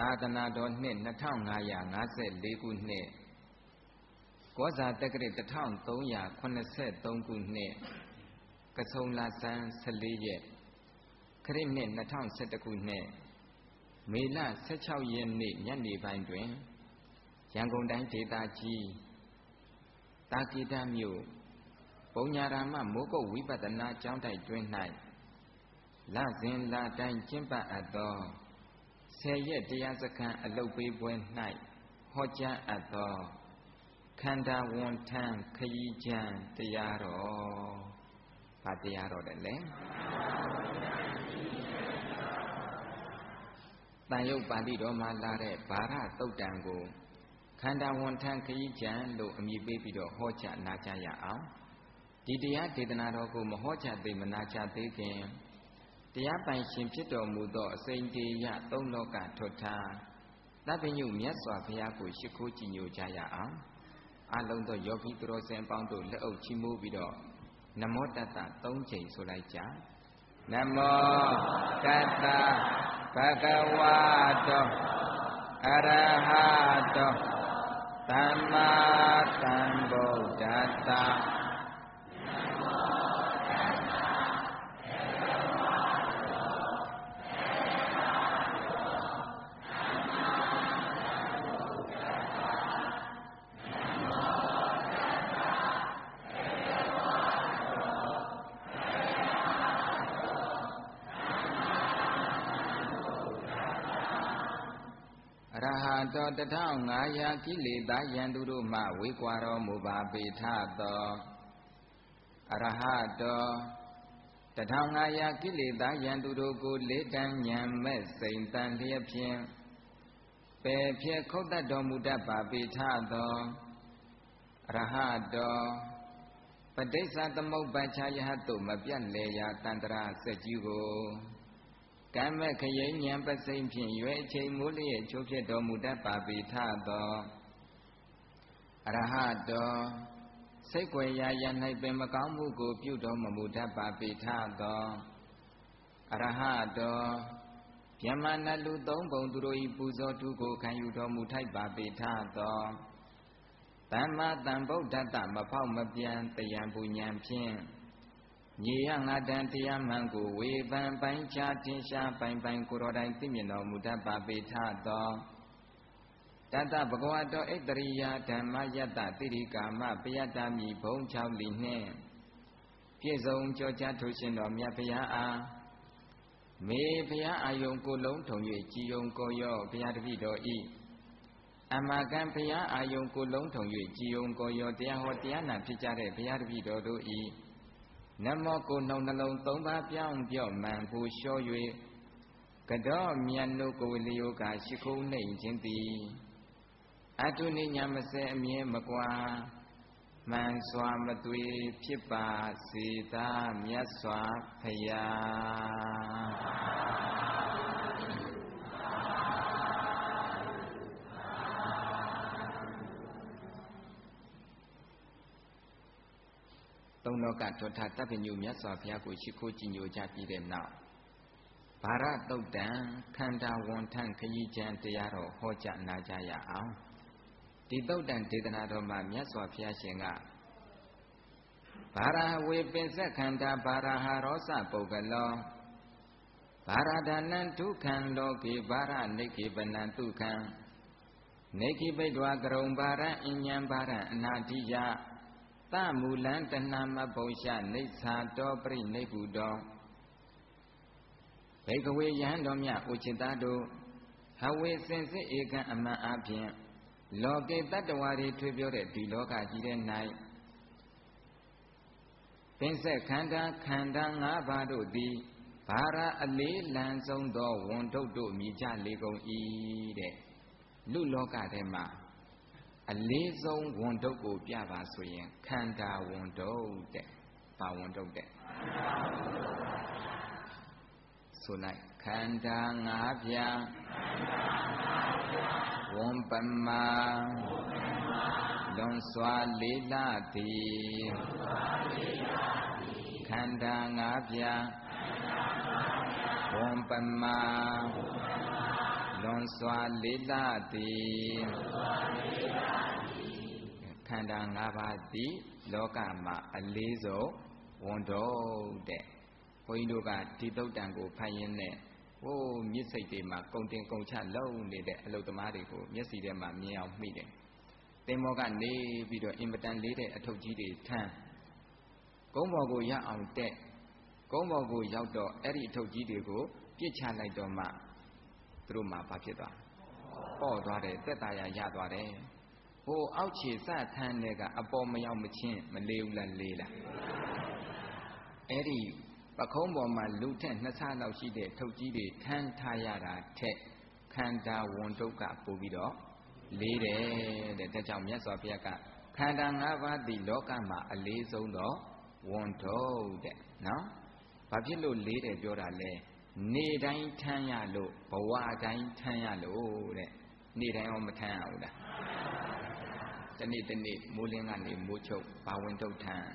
သာသနာတော်နှစ်2554ခုနှစ်ကောဇာတက္ကရာ1383ခုနှစ်ကဆုံလဆန်း14ရက်ခရစ်နှစ်2011ခုနှစ်မေလ16ရက်နေ့ညနေပိုင်းတွင်ရန်ကုန်တိုင်းဒေသကြီးတာကိတမြို့ပုံညာရာမမိုးကုတ်ဝိပဿနာကျောင်းတိုက်တွင်၌လစဉ်လတိုင်းကျင့်ပအပ်သော10ရက်တရားစခန်းအလုပ်ပေးပွဲ၌ဟောကြားအပ်သောခန္ဓာဝန်ထမ်းခရီးကျမ်းတရားတော်ဘာတရားတော်လဲတန်ရုပ်ပါဠိတော်မှာလာတဲ့ဗာရသုတ်တံကိုခန္ဓာဝန်ထမ်းခရီးကျမ်းလို့အမည်ပေးပြီးတော့ဟောကြားနာကြားရအောင်ဒီတရားဒေသနာတော်ကိုမဟောကြားသေးမနာကြားသေးခင်တရားပိုင်ရှင်ဖြစ်တော်မူသောအစိမ့်တေယသုံးလောကထွတ်ထားသဗ္ဗညုမြတ်စွာဘုရားကိုရှိခိုးကြည်ညိုကြရအောင်အလုံးသောယောဂီသူတော်စင်အပေါင်းတို့လက်အုပ်ချီးမူးပြီးတော့နမောတတ္တ3ချိန်ဆိုလိုက်ကြနမောတတ္တဘဂဝတောအရဟတောသမ္မာသမ္ဗုဒ္ဓတ္တတော်1500ကိလေသာယံသူတို့မှဝေကွာတော်မူပါပေထသောအရဟတော1500ကိလေသာယံသူတို့ကိုလေးတန်းဉာဏ်မဲ့စိန်တန်လျက်ဖြင့်ပယ်ဖြဲခုတ်တတ်တော်မူတတ်ပါပေထသောအရဟတောပဋိစ္စသမုပ္ပါချာယဟတုမပြတ်လေရာတန္တရာစက်ကြီးကိုကံမဲ့ခရိဉဏ်ပစိမ့်ဖြင့်ရွယ်အချိန်မိုးလျက်ချိုးဖြစ်တော်မူတတ်ပါပေထသောအရဟတောစိတ်ွယ်ရာရ၌ပင်မကောင်းမှုကိုပြုတော်မမူတတ်ပါပေထသောအရဟတောဗျမနလူသုံးပုံသူတို့၏ပူဇော်ထုကိုခံယူတော်မူထိုက်ပါပေထသောသမ္မာသမ္ဗုဒ္ဓတ္တမဖောက်မပြန်တယံပူဉဏ်ဖြင့်ညီယငါတန်တရားမှန်ကိုဝေဖန်ပိုင်းခြားထင်ရှားပိုင်ပိုင်ကိုတော်တိုင်သိမြင်တော်မူတတ်ပါပေထသောတတ္တဘဂဝတောဣတရိယဓမ္မယတ္တတိရိကာမပယတ္တမိဘုံ6လီနှင့်ပြည့်စုံကြောကြားထိုရှင်တော်မြတ်ဘုရားအားမေဘုရားအာယုံကိုလုံးထုံ၍ကြည်ယုံကိုရောဘုရားတပည့်တော်ဤအမကံဘုရားအာယုံကိုလုံးထုံ၍ကြည်ယုံကိုရောတရားဟောတရားနာဖြစ်ကြတဲ့ဘုရားတပည့်တော်တို့ဤနမောကိုနှုတ်နှလုံး3ပါးပြောင်းပြော့မှန်ကိုလျှော့၍ကတော်မြတ်တို့ကိုလျောကရှိခိုးနှိမ်ခြင်းသည်အတုနိညာမစဲအမြဲမကွာမှန်စွာမသွေဖြစ်ပါစေသာမြတ်စွာဘုရားသုံးလောကထွတ်ထားတပ္ပညုမြတ်စွာဘုရားကိုရှိခိုးကြည်ညိုကြပြီးတဲ့နောက်ဗာရသုတ်တံခန္ဓာဝန်ထမ်းခရီးကျမ်းတရားတော်ဟောကြားနာကြရအောင်ဒီသုတ်တံဒေသနာတော်မှာမြတ်စွာဘုရားရှင်ကဗာရဝေပင်စခန္ဓာဗာရဟရောစပုဂ္ဂလောဗာရဒါနံဒုက္ခံလောကေဗာရနိခေပနံဒုက္ခံနိခိပိတ္တဝကရုံဗာရအဉ္ဉံဗာရအနာတိယသမူလံတဏမဘုံရှနေသာတောပရိနိဗ္ဗုတောဘေကဝေယံတော်မြတ်ဥจิตတို့ဟဝေစင်စစ်ဧကံအမှန်အဖြင့်လောကေတတ္တဝါတွေထွေပြောတဲ့ဒီလောကကြီးထဲ၌ပင်ဆက်ခန္ဓာ၅ပါးတို့သည်ဘာရအလေးလံဆုံးသောဝန်ထုတ်တို့မြည်ကြလေကုန်၏တဲ့လူလောကထဲမှာအလေးဆုံးဝန်ထုတ်ကိုပြပါဆိုရင်ခန္ဓာဝန်ထုတ်တဲ့ဘာဝန်ထုတ်တဲ့ဆိုလိုက်ခန္ဓာ၅ပြားဝန်ပမာလွန်စွာလေးလာသည်ခန္ဓာ၅ပြားဝန်ပမာလွန်စွာလေးလာသည်ခန္ဓာ၅ပါးသည်လောကမှာအလေးဆုံးဝန်ထုတ်တဲ့ဘုန်းကြီးတို့ကဒီသုတ်တံကိုဖတ်ရင်းနဲ့ဟိုးမြစ်စိတ်တွေမှာကုံတင်ကုံချလုံနေတဲ့အလုသမားတွေကိုမျက်စိထဲမှာမြင်အောင်မိတယ်သင်္ဘောကနေပြီးတော့အင်မတန်လေးတဲ့အထုပ်ကြီးတွေထမ်းကုန်းပေါ်ကိုရအောင်တက်ကုန်းပေါ်ကိုရောက်တော့အဲ့ဒီအထုပ်ကြီးတွေကိုပြစ်ချလိုက်တော့မှသူတို့မှဘာဖြစ်သွားပေါ့သွားတယ်တက်တာရသွားတယ်ဟိုအောက်ခြေစထမ်းတဲ့ကအပေါ်မရောက်မချင်းမလေးဘူးလားလေးလားအဲ့ဒီပခုံးပေါ်မှာလူထက်2ဆလောက်ရှိတဲ့ထုတ်ကြီးတွေထမ်းထားရတာထက်ခန္ဓာဝန်တုတ်ကပို့ပြီးတော့လေးတယ်တဲ့ဒါကြောင့်မြတ်စွာဘုရားကခန္ဓာ၅ပါးဒီလောကမှာအလေးဆုံးတော့ဝန်တုတ်တဲ့နော်ဘာဖြစ်လို့လေးတယ်ပြောတာလဲနေတိုင်းထမ်းရလို့ဘဝတိုင်းထမ်းရလို့တဲ့နေတိုင်းရောမထမ်းရဘူးလားတနေ့တနေ့မိုးလင်းကနေမိုးချုပ်ဘာဝင်ထုတ်ထမ်း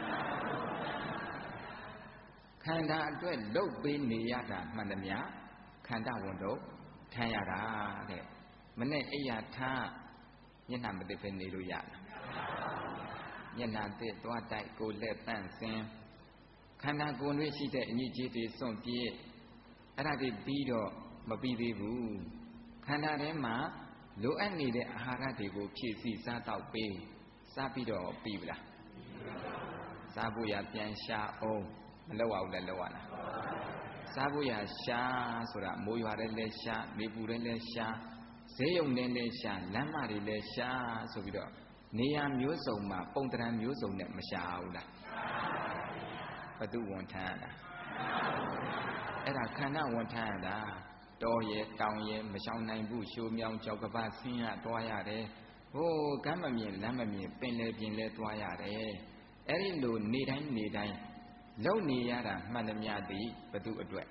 ခန္ဓာအတွက်လုတ်ပေးနေရတာမှန်သမျှခန္ဓာဝန်ထုတ်ထမ်းရတာတဲ့မနဲ့အိယာထားမျက်နှာမသိပဲနေလို့ရလားမျက်နှာသိသွားတိုက်ကိုလက်တန့်စင်ခန္ဓာကိုယ်လေးရှိတဲ့အညစ်အကြေးတွေစွန့်ပြေးအဲ့ဒါတွေပြီးတော့မပြီးသေးဘူးခန္ဓာထဲမှာလိုအပ်နေတဲ့အာဟာရတွေကိုဖြည့်ဆည်းစားတော့ပေးစားပြီးတော့ပြီးပြီလားစားဖို့ရပြန်ရှာအောင်မလောက်အောင်လည်းလောက်ရလားစားဖို့ရရှာဆိုတာမိုးရွာတဲ့လဲရှာနေပူတဲ့လဲရှာဈေးရုံနဲ့လဲရှာလမ်းမတွေလဲရှာဆိုပြီးတော့နေရာမျိုးစုံမှာပုံတံမျိုးစုံနဲ့မရှာဘူးလားဘသူဝန်ထမ်းရတာအဲ့ဒါခန္ဓာဝန်ထမ်းရတာတော်ရဲ့တောင်ရဲ့မရှောင်နိုင်ဘူးရှိုးမြောင်းကြောက်ကပဆင်းရသွားရတယ်ဟိုးကမ်းမမြင်လမ်းမမြင်ပင်လေပြင်လဲသွားရတယ်အဲ့ဒီလိုနေတိုင်းလုံနေရတာမှန်သမျှသည်ဘသူအတွက်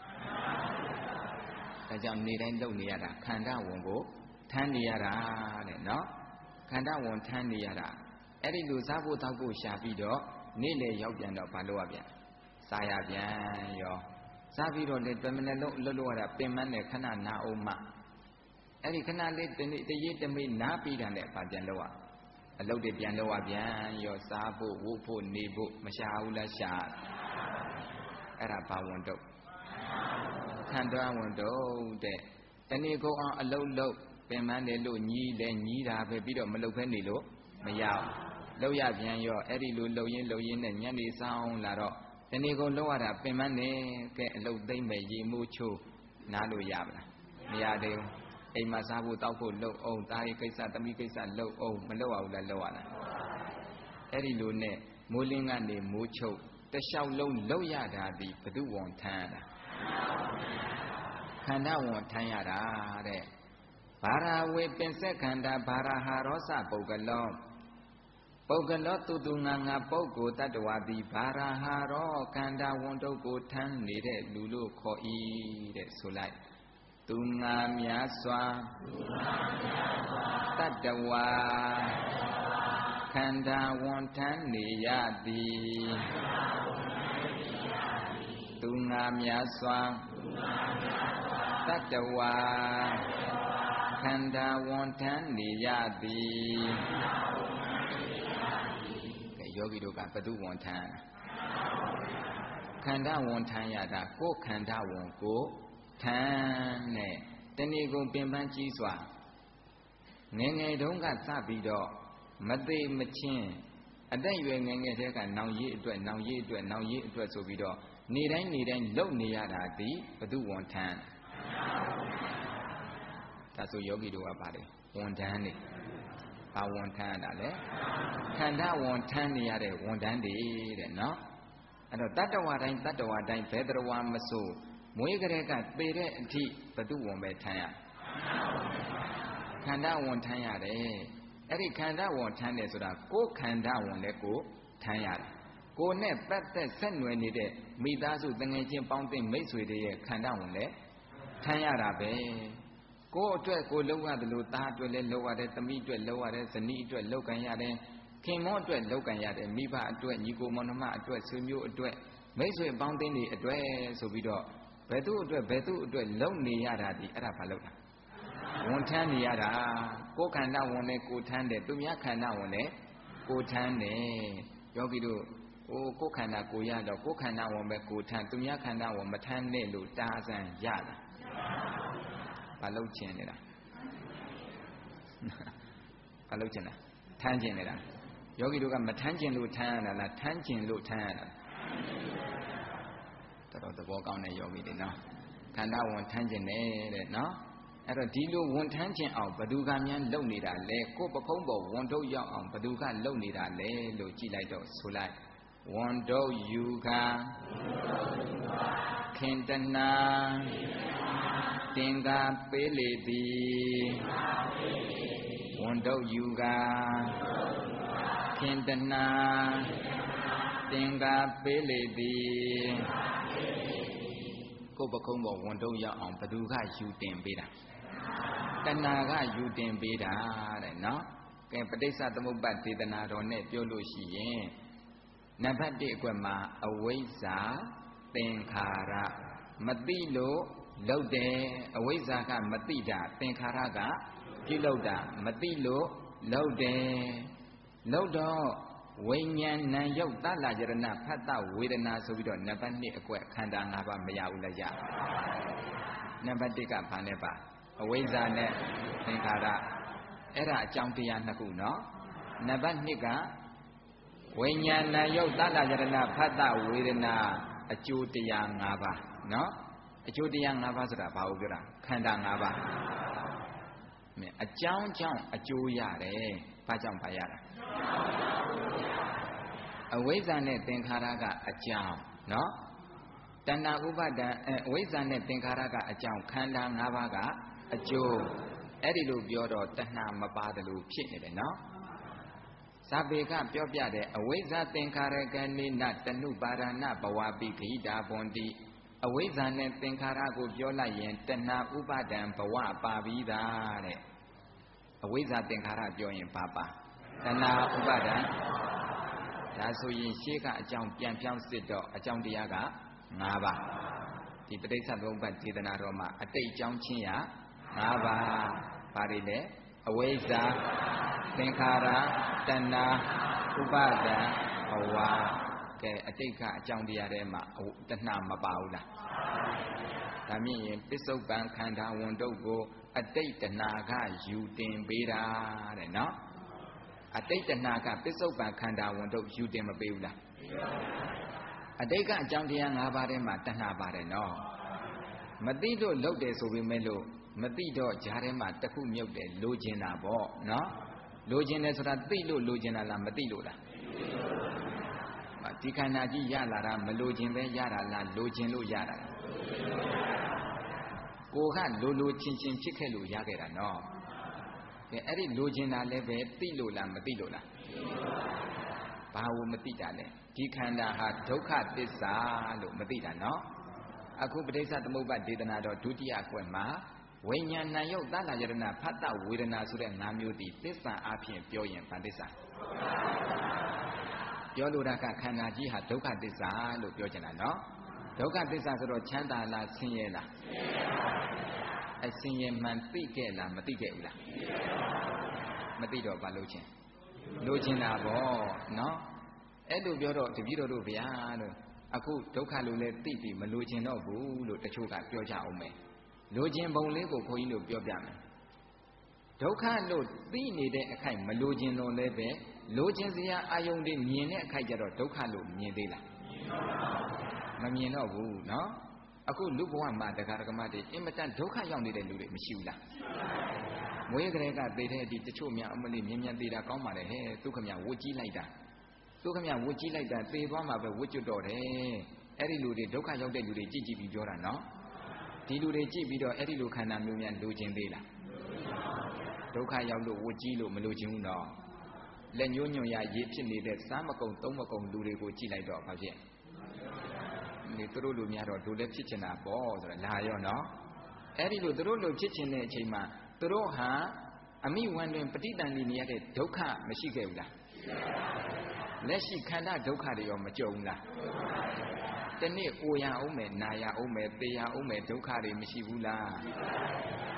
ဒါကြောင့်နေတိုင်းလုံနေရတာခန္ဓာဝန်ကိုထမ်းနေရတာတဲ့နော်ခန္ဓာဝန်ထမ်းနေရတာအဲ့ဒီလိုစားဖို့တောက်ဖို့ရှာပြီးတော့နေ့လေရောက်ပြန်တော့ဘာလို့ရပြန်စားရပြန်ရောစားပြီးတော့လေတမနဲ့လုံးလှုပ်လို့ရတာပင်မနဲ့ခဏနာအောင်မှအဲ့ဒီခဏလေးတရေးတမိနားပြီးတာနဲ့ဘာပြန်လို့ရအလုပ်တွေပြန်လို့ရပြန်ရောစားဖို့ဝုတ်ဖို့နေဖို့မရှာဘူးလားရှာအဲ့ဒါဘာဝန်တော့ခန္ဓာဝန်တော့တဲ့တဏီကုံအောင်အလုပ်လုပ်ပင်မနဲ့လို့ညီးလဲညီးတာပဲပြီးတော့မလုပ်ဖဲနေလို့မရဘူးလောက်ရပြန်ရောအဲ့ဒီလိုလှုပ်ရင်းနဲ့ညနေဆောင်လာတော့တဏီကုံလောက်ရတာပင်မနဲ့ကဲအလုပ်သိမ့်မဲ့ရေမိုးချိုးနားလို့ရမလားမရသေးဘူးအိမ်မှာစားဖို့တောက်ဖို့လှုပ်အောင်သားရေးကိစ္စသမီးကိစ္စလှုပ်အောင်မလှုပ်အောင်လည်းလှုပ်ရလားအဲ့ဒီလိုနဲ့မိုးလင်းကနေမိုးချုပ်တလျှောက်လုံးလှုပ်ရတာဒီဘသူဝန်ထမ်းရတာခန္ဓာဝန်ထမ်းရတာတဲ့ဘာရာဝေပင်ဆက်ခန္ဓာဘာရာဟာရောစပုဂ္ဂလောပုဂ္ဂလောသူငါပုဂ္ဂိုလ်တ attva သည်ဘာရာဟာရောခန္ဓာဝန်တုတ်ကိုထမ်းနေတဲ့လူလို့ခေါ်၏တဲ့ဆိုလိုက်သူငါများစွာတ attva ခန္ဓာဝန်ထမ်းနေရသည်သူငါများစွာတ attva ခန္ဓာဝန်ထမ်းနေရသည်ကဲယောဂီတို့ကဘသူဝန်ထမ်းခန္ဓာဝန်ထမ်းရတာကိုယ်ခန္ဓာဝန်ကိုထမ်းနဲ့တဏီကုံပင်ပန်းကြီးစွာငယ်ငယ်တုန်းကစပြီးတော့မသေးမချင်းအသက်ရွယ်ငယ်ငယ်တဲ့ကနောင်ရေးအတွက်ဆိုပြီးတော့နေတိုင်းလုံနေရတာဒီဘသူဝန်ထမ်းဒါဆိုယောဂီတို့ကပါတယ်ဝန်ထမ်းနေဘာဝန်ထမ်းရတာလဲခန္ဓာဝန်ထမ်းနေရတဲ့ဝန်ထမ်းတွေတဲ့နော်အဲ့တော့တတ္တဝါတိုင်းဘယ်တရားမဆိုမွေးကလေးကသေတဲ့အထိဘသူဝန်ပဲထမ်းရခန္ဓာဝန်ထမ်းရတယ်အဲ့ဒီခန္ဓာဝန်ထမ်းတယ်ဆိုတာကိုယ်ခန္ဓာဝန်လည်းကိုထမ်းရတယ်ကိုယ်နဲ့ပတ်သက်ဆက်နွယ်နေတဲ့မိသားစုတငယ်ချင်းပေါင်းသင်းမိတ်ဆွေတွေရဲ့ခန္ဓာဝန်လည်းထမ်းရတာပဲကိုယ်အတွက်ကိုလှုပ်ရတယ်လို့သားအတွက်လည်းလှုပ်ရတယ်သမီးအတွက်လှုပ်ရတယ်ဇနီးအတွက်လှုပ်ကန်ရတယ်ခင်မောအတွက်လှုပ်ကန်ရတယ်မိဘအတွက်ညီကိုမောင်နှမအတွက်ဆွေမျိုးအတွက်မိတ်ဆွေပေါင်းသင်းတွေအတွက်ဆိုပြီးတော့ဘယ်သူအတွက်လုံနေရတာဒီအဲ့ဒါဘာလို့လဲဝန်ထမ်းနေရတာကိုယ်ခန္ဓာဝန်နဲ့ကိုယ်ထမ်းတယ်သူများခန္ဓာဝန်နဲ့ကိုယ်ထမ်းတယ်ယောဂီတို့ကိုယ်ခန္ဓာကိုယ်ရတော့ကိုယ်ခန္ဓာဝန်ပဲကိုယ်ထမ်းသူများခန္ဓာဝန်မထမ်းနဲ့လို့တားဆန်းရလားဘာလို့ချင်နေတာဘာလို့ချင်တာထမ်းချင်နေတာယောဂီတို့ကမထမ်းချင်လို့ထမ်းရတာလားထမ်းချင်လို့ထမ်းရတာတော်တော်သဘောကောင်းတဲ့ယောဂီတွေနော်ခန္ဓာဝန်ထမ်းချင်တယ်တဲ့နော်အဲ့တော့ဒီလိုဝန်ထမ်းခြင်းအောင်ဘသူကများလုပ်နေတာလဲကိုယ်ပကုံးပေါ်ဝန်ထုတ်ရောက်အောင်ဘသူကလုပ်နေတာလဲလို့ကြည့်လိုက်တော့ဆိုလိုက်ဝန်ထုတ်ယူခာခင်တနာတင်္ကာပေးလေသည်ဝန်ထုတ်ယူခာခင်တနာတင်္ကာပေးလေသည်ကိုယ်ပကုံးပေါ်ဝန်ထုတ်ရောက်အောင်ဘသူကယူတင်ပေးတာတဏှာကယူတင်ပေးတာတဲ့နော်ကဲပဋိစ္စသမုပ္ပါဒေသနာတော်နဲ့ပြောလို့ရှိရင်နံပါတ်1အကွက်မှာအဝိဇ္ဇာသင်္ခါရမသိလို့လုပ်တယ်အဝိဇ္ဇာကမသိတာသင်္ခါရကပြုလုပ်တာမသိလို့လုပ်တယ်လုပ်တော့ဝိညာဏ်နာယုတ်သလယရဏဖတ်တဝေဒနာဆိုပြီးတော့နံပါတ်2အကွက်ခန္ဓာ5ပါးမရဘူးလားရနံပါတ်1ကဘာနဲ့ပါအဝိဇ္ဇာနဲ့သင်္ခါရအဲ့ဒါအကြောင်းတရားနှစ်ခုနော်နံပါတ်2ကဝိညာဏယုတ်သလယရဏဖတ်တဝေဒနာအကျိုးတရား5ပါးနော်အကျိုးတရား5ပါးဆိုတာဘာကိုပြောတာခန္ဓာ5ပါးအကြောင်းကြောင့်အကျိုးရတယ်ဘာကြောင့်ဘာရတာအဝိဇ္ဇာနဲ့သင်္ခါရကအကြောင်းနော်တဏှာဥပါဒံအဝိဇ္ဇာနဲ့သင်္ခါရကအကြောင်းခန္ဓာ5ပါးကအကျိုးအဲ့ဒီလိုပြောတော့တဏှာမပါတယ်လို့ဖြစ်နေတယ်နော်ဇာပေကပြောပြတဲ့အဝိဇ္ဇာသင်္ခါရကနိနတဏုပါရဏဘဝပိခိတာဘွန်တိအဝိဇ္ဇာနဲ့သင်္ခါရကိုပြောလိုက်ရင်တဏှာဥပါဒံဘဝပါပြီးသားတဲ့အဝိဇ္ဇာသင်္ခါရပြောရင်ဘာပါတဏှာဥပါဒံဒါဆိုရင်ရှေးကအကြောင်းပြန်ပြောင်းစစ်တော့အကြောင်းတရားက5ပါးဒီပဋိစ္စသမုပ္ပါဒေသနာတော်မှာအတိတ်အကြောင်းချင်းရ5ပါးဘာတွေလဲအဝိဇ္ဇာသင်္ခါရတဏှာဥပါဒံဘဝကဲအတိတ်ကအကြောင်းတရားထဲမှာတဏှာမပါဘူးလားဒါမြင်ရင်ပစ္စုပန်ခန္ဓာဝန်တုတ်ကိုအတိတ်တဏှာကယူတင်ပေးတာတဲ့နော်အတိတ်တဏှာကပစ္စုပန်ခန္ဓာဝန်တုတ်ယူတင်မပေးဘူးလားအတိတ်ကအကြောင်းတရား5ပါးထဲမှာတဏှာပါတယ်နော်မသိလို့လုပ်တယ်ဆိုပေမဲ့လို့မသိတော့ဂျားထဲမှာတစ်ခုမြုပ်တယ်လိုချင်တာပေါ့နော်လိုချင်တယ်ဆိုတာသိလို့လိုချင်တာလားမသိလို့လားဒီခန္ဓာကြီးရလာတာမလိုချင်ပဲရတာလားလိုချင်လို့ရတာလားကိုကလိုချင်းချင်းဖြစ်ခဲ့လို့ရခဲ့တာနော်ကဲအဲ့ဒီလိုချင်တာလည်းပဲသိလို့လားမသိလို့လားဘာလို့မသိတာလဲဒီခန္ဓာဟာဒုက္ခသစ္စာလို့မသိတာနော်အခုပဋိစ္စသမုပ္ပါဒေသနာတော်ဒုတိယကွယ်မှာဝိညာဏယုတ်သလယရဏဖတ်တဝေဒနာဆိုတဲ့5မျိုးဒီသစ္စာအဖြစ်ပြောရင်ဘာသစ္စာပြောလို့တာကခန္ဓာကြီးဟာဒုက္ခသစ္စာလို့ပြောချင်တာနော်ဒုက္ခသစ္စာဆိုတော့ချမ်းသာလားဆင်းရဲလားအဆင်းရဲမှန်သိခဲ့လားမသိခဲ့ဘူးလားမသိတော့ဘာလို့ချင်းလိုချင်တာပေါ့နော်အဲ့လိုပြောတော့တပည့်တော်တို့ဗျာလို့အခုဒုက္ခလို့လဲသိပြီမလိုချင်တော့ဘူးလို့တချို့ကပြောကြအောင်မယ်လိုချင်ပုံလေးကိုခွန်ကြီးတို့ပြောပြမယ်ဒုက္ခလို့သိနေတဲ့အခိုက်မလိုချင်တော့လည်းပဲလိုချင်စရာအာယုန်တွေမြင်တဲ့အခိုက်ကျတော့ဒုက္ခလို့မြင်သေးလားမမြင်တော့ဘူးနော်အခုလူဘဝမှာတရားဓမ္မတွေအင်မတန်ဒုက္ခရောက်နေတဲ့လူတွေမရှိဘူးလားမွေးကလေးကသေတဲ့အထိတချို့များအမလေးမြင်မြန်သေးတာကောင်းပါလေဟဲ့သူခမဝတ်ကြီးလိုက်တာသူခမဝတ်ကြီးလိုက်တာသေသွားမှာပဲဝတ်ကျွတ်တော့တယ်အဲ့ဒီလူတွေဒုက္ခရောက်တဲ့လူတွေကြည့်ကြည့်ပြီးပြောတာနော်ဒီလူတွေကြည့်ပြီးတော့အဲ့ဒီလူခန္ဓာမျိုးများလိုချင်သေးလားဒုက္ခရောက်လို့ဝတ်ကြီးလို့မလိုချင်ဘူးနော်လက်ညှိုးညွန်ရရေးဖြစ်နေတဲ့စားမကုံသုံးမကုံလူတွေကိုကြည့်လိုက်တော့ဘာဖြစ်ဒီသူတို့လူများတော့ဒုလည်းဖြစ်ချင်တာပေါ့ဆိုတာလာရောနော်အဲ့ဒီလိုသူတို့လူဖြစ်ချင်တဲ့အချိန်မှာသူတို့ဟာအမိဝမ်းတွင်ပဋိသန္ဓေနေရတဲ့ဒုက္ခမရှိခဲ့ဘူးလားလက်ရှိခန္ဓာဒုက္ခတွေရောမကြုံဘူးလားတနေ့အိုရအောင်မယ်နာရအောင်မယ်သေရအောင်မယ်ဒုက္ခတွေမရှိဘူးလား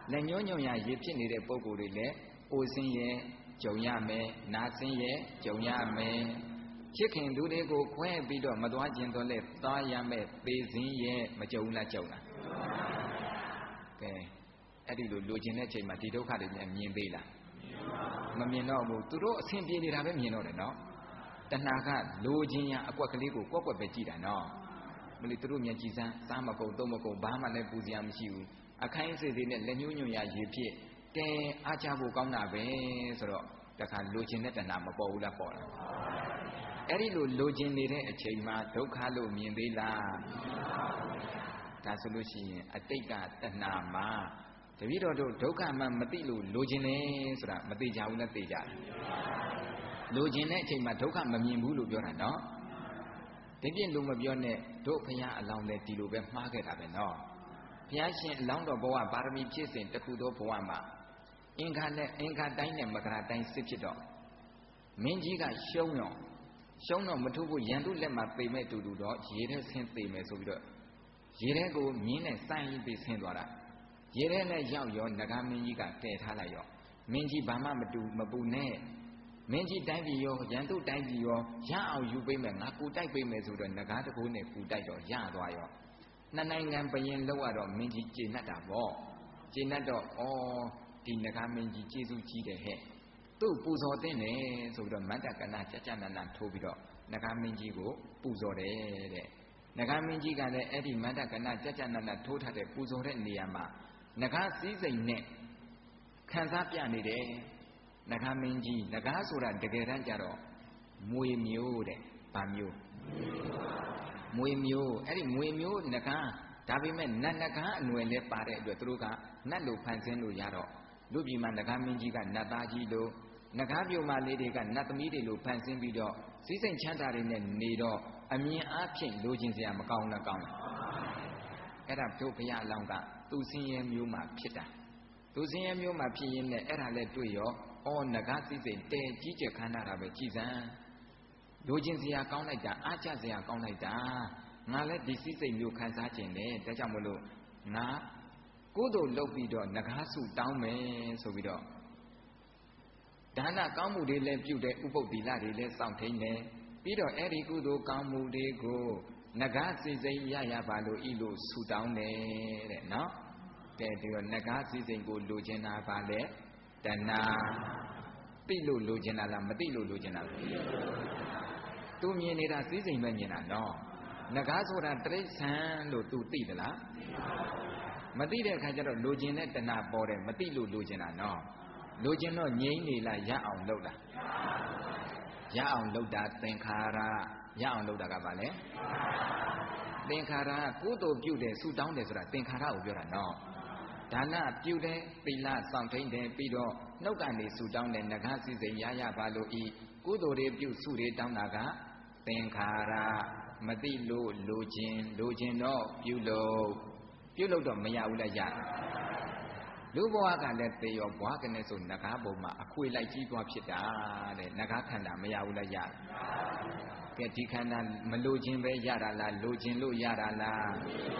လက်ညှိုးညွန့်ရရေဖြစ်နေတဲ့ပုဂ္ဂိုလ်တွေလည်းအိုဆင်းရဲ့ကြုံရမယ်နာဆင်းရဲ့ကြုံရမယ်ချစ်ခင်သူတွေကိုခွဲပြီးတော့မသွားခြင်းတော့လဲသွားရမယ်ပေစင်းရဲ့မကြုံလားကြုံလားကဲအဲ့ဒီလိုချင်တဲ့အချိန်မှာဒီဒုက္ခတွေမြင်သေးလားမမြင်တော့ဘူးသူတို့အဆင်ပြေနေတာပဲမြင်တော့တယ်နော်တဏှာကလိုချင်ရအကွက်ကလေးကိုကွက်ကွက်ပဲကြည့်တာနော်မလို့သူတို့မျက်ကြည်စမ်းစားမကုန်သုံးမကုန်ဘာမှလည်းပူစရာမရှိဘူးအခိုင်းအစေတွေနဲ့လက်ညှိုးညွန့်ရရေဖြစ်တဲအားချဖို့ကောင်းတာပဲဆိုတော့တခါလိုချင်တဲ့တဏှာမပေါ်ဘူးလားပေါ်လားအဲ့ဒီလိုချင်နေတဲ့အချိန်မှာဒုက္ခလို့မြင်သေးလားဒါဆိုလို့ရှိရင်အတိတ်ကတဏှာမှာတပည့်တော်တို့ဒုက္ခမှမသိလို့လိုချင်တယ်ဆိုတာမသိကြဘူးလားသိကြတယ်လိုချင်တဲ့အချိန်မှာဒုက္ခမမြင်ဘူးလို့ပြောတာနော်ဒီပြည့်လူမပြောနဲ့တို့ဘုရားအလောင်းလဲဒီလိုပဲမှားခဲ့တာပဲနော်ဘုရားရှင်အလောင်းတော်ဘဝပါရမီဖြည့်စဉ်တစ်ခုသောဘဝမှာအင်္ဂါတိုင်းနဲ့မကရာတိုင်းစစ်ဖြစ်တော့မင်းကြီးကရှုံးတော့မထုဖို့ရန်သူလက်မှာပေမဲ့တူတော့ရေထဲဆင်းပေမယ်ဆိုပြီးတော့ရေထဲကိုမြင်းနဲ့စိုင်းပြီးဆင်းသွားတာရေထဲနဲ့ရောက်ရောနဂါမင်းကြီးကတည်ထားလိုက်ရောမင်းကြီးဘာမှမပူနဲ့မင်းကြီးတိုင်းပြည်ရောရန်သူတိုင်းပြည်ရောရအောင်ယူပေးမယ်ငါကူတိုက်ပေးမယ်ဆိုတော့နဂါတကူနဲ့ကူတိုက်တော့ရသွားရောနှစ်နိုင်ငံဘယင်လောက်ရတော့မင်းကြီးကျေနပ်တာပေါ့ကျေနပ်တော့ဒီနဂါမင်းကြီးကျေးဇူးကြီးတယ်ဟဲ့သူ့ပူဇော်တဲ့တယ်ဆိုပြီးတော့မတ္တကနာကြနနထိုးပြီးတော့နဂါမင်းကြီးကိုပူဇော်တယ်တဲ့နဂါမင်းကြီးကလည်းအဲ့ဒီမတ္တကနာကြနနထိုးထားတဲ့ပူဇော်တဲ့နေရာမှာနဂါစည်းစိမ်နဲ့ခံစားပြနေတယ်နဂါမင်းကြီးနဂါဆိုတာတကယ်တမ်းကျတော့မွေမျိုးတဲ့ဗာမျိုးမွေမျိုးအဲ့ဒီမွေမျိုးနဂါဒါပေမဲ့နတ်နဂါအနွယ်လဲပါတဲ့အတွက်သူတို့ကနတ်လိုဖန်ဆင်းလို့ရတော့လူပြည်မှာနဂါမင်းကြီးကနတ်သားကြီးလို့နဂါပြုံမလေးတွေကနတ်သမီးတွေလိုဖန်ဆင်းပြီးတော့စည်းစိမ်ချမ်းသာတွေနဲ့နေတော့အမြင်အားဖြင့်လိုချင်စရာမကောင်းလားကောင်းလားအဲ့ဒါတို့ဘုရားအလောင်းကသူစင်းရဲမျိုးမှာဖြစ်တာသူစင်းရဲမျိုးမှာဖြစ်ရင်းနဲ့အဲ့ဒါလည်းတွေ့ရောနဂါစည်းစိမ်တဲကြီးကျယ်ခမ်းနားတာပဲကြည်စမ်းလိုချင်စရာကောင်းလိုက်တာအားကျစရာကောင်းလိုက်တာငါလည်းဒီစည်းစိမ်မျိုးခံစားခြင်းနဲ့ဒါကြောင့်မလို့ငါကုသိုလ်လုပ်ပြီးတော့နဂါစုတောင်းမယ်ဆိုပြီးတော့ဒါနကောင်းမှုတွေလည်းပြုတယ်ဥပုပ်သီလတွေလည်းစောင့်ထိန်တယ်ပြီးတော့အဲ့ဒီကုသိုလ်ကောင်းမှုတွေကိုနဂါစည်းစိမ်ရပါလို့ဤလို့ဆုတောင်းတယ်တဲ့နော်ကဲဒီတော့နဂါစည်းစိမ်ကိုလိုချင်တာပါလေတဏှာသိလို့လိုချင်တာလားမသိလို့လိုချင်တာလားသူမြင်နေတာစည်းစိမ်ပဲမြင်တာနော်နဂါဆိုတာတရိစ္ဆာန်လို့သူသိသလားမသိတဲ့အခါကျတော့လိုချင်တဲ့တဏှာပေါ်တယ်မသိလို့လိုချင်တာနော်လိုချင်တော့ငြိမ့်နေလားရအောင်လုပ်တာရအောင်လုပ်တာသင်္ခါရရအောင်လုပ်တာကဘာလဲသင်္ခါရကုသိုလ်ပြုတယ်ဆုတောင်းတယ်ဆိုတာသင်္ခါရကိုပြောတာနော်ဒါနပြုတယ်သီလစောင့်ထိန်တယ်ပြီးတော့နှုတ်ကနေဆုတောင်းတယ်နဂါစည်းစိမ်ရပါလို့ဤကုသိုလ်တွေပြုဆုတွေတောင်းတာကသင်္ခါရမသိလို့လိုချင်တော့ပြုလုပ်တော့မရဘူးလားရတယ်လူဘဝကလည်းသေရောဘွားကနေဆိုနဂါပုံမှာအခွေလိုက်ကြီးသွားဖြစ်တာတဲ့နဂါခန္ဓာမရဘူးလားရတယ်ကဲဒီခန္ဓာမလိုချင်ပဲရတာလားလိုချင်လို့ရတာလား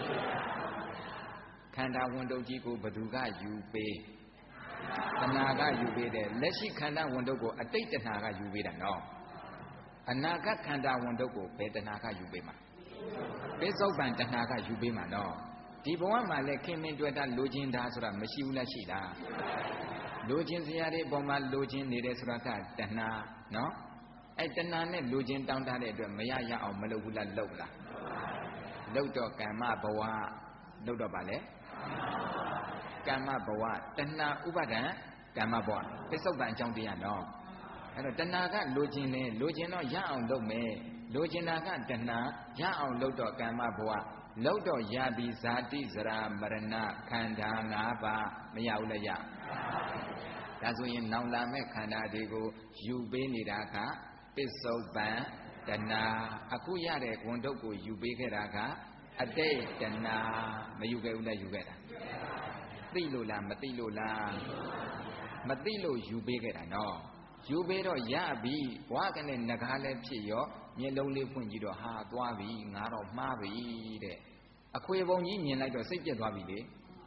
ခန္ဓာဝန်တုပ်ကြီးကိုဘသူကယူပေးတဏှာကယူပေးတယ်လက်ရှိခန္ဓာဝန်တုပ်ကိုအတိတ်တဏှာကယူပေးတာနော်အနာဂတ်ခန္ဓာဝန်တုပ်ကိုဘယ်တဏှာကယူပေးမှာပိဿုပန်တဏှာကယူပေးမှာနော်ဒီဘဝမှာလည်းခင်မင်တွေ့တာလိုချင်တာဆိုတာမရှိဘူးလားရှိလားလိုချင်စရာတွေအပေါ်မှာလိုချင်နေတယ်ဆိုတာကတဏှာနော်အဲ့တဏှာနဲ့လိုချင်တောင်းတတဲ့အတွက်မရအောင်မလုပ်ဘူးလားလုပ်လားလုပ်တော့ကမ္မဘဝလုပ်တော့ပါလေကမ္မဘဝတဏှာဥပါဒံကမ္မဘဝပိဿုပန်အကြောင်းတရားနော်အဲ့တော့တဏှာကလိုချင်တယ်လိုချင်တော့ရအောင်လုပ်မယ်လိုချင်တာကတဏှာရအောင်လုပ်တော့ကမ္မဘဝလောက်တော့ရပြီဇာတိဇရာမရဏခန္ဓာ၅ပါးမရဘူးလားရဒါဆိုရင်နောင်လာမဲ့ခန္ဓာတွေကိုယူပေးနေတာကပိဿုပန်တဏှာအခုရတဲ့ဝန်တုပ်ကိုယူပေးခဲ့တာကအတိတ်တဏှာမယူခဲ့ဘူးလားယူခဲ့တာသိလို့လားမသိလို့လားမသိလို့ယူပေးခဲ့တာနော်ယူပေးတော့ရပြီဘွားကနေနဂါလည်းဖြစ်ရောမျက်လုံးလေးဖွင့်ကြည့်တော့ဟာသွားပြီငါတော့မှားပြီတဲ့အခွေပုံကြီးမြင်လိုက်တော့စိတ်ပြက်သွားပြီလေ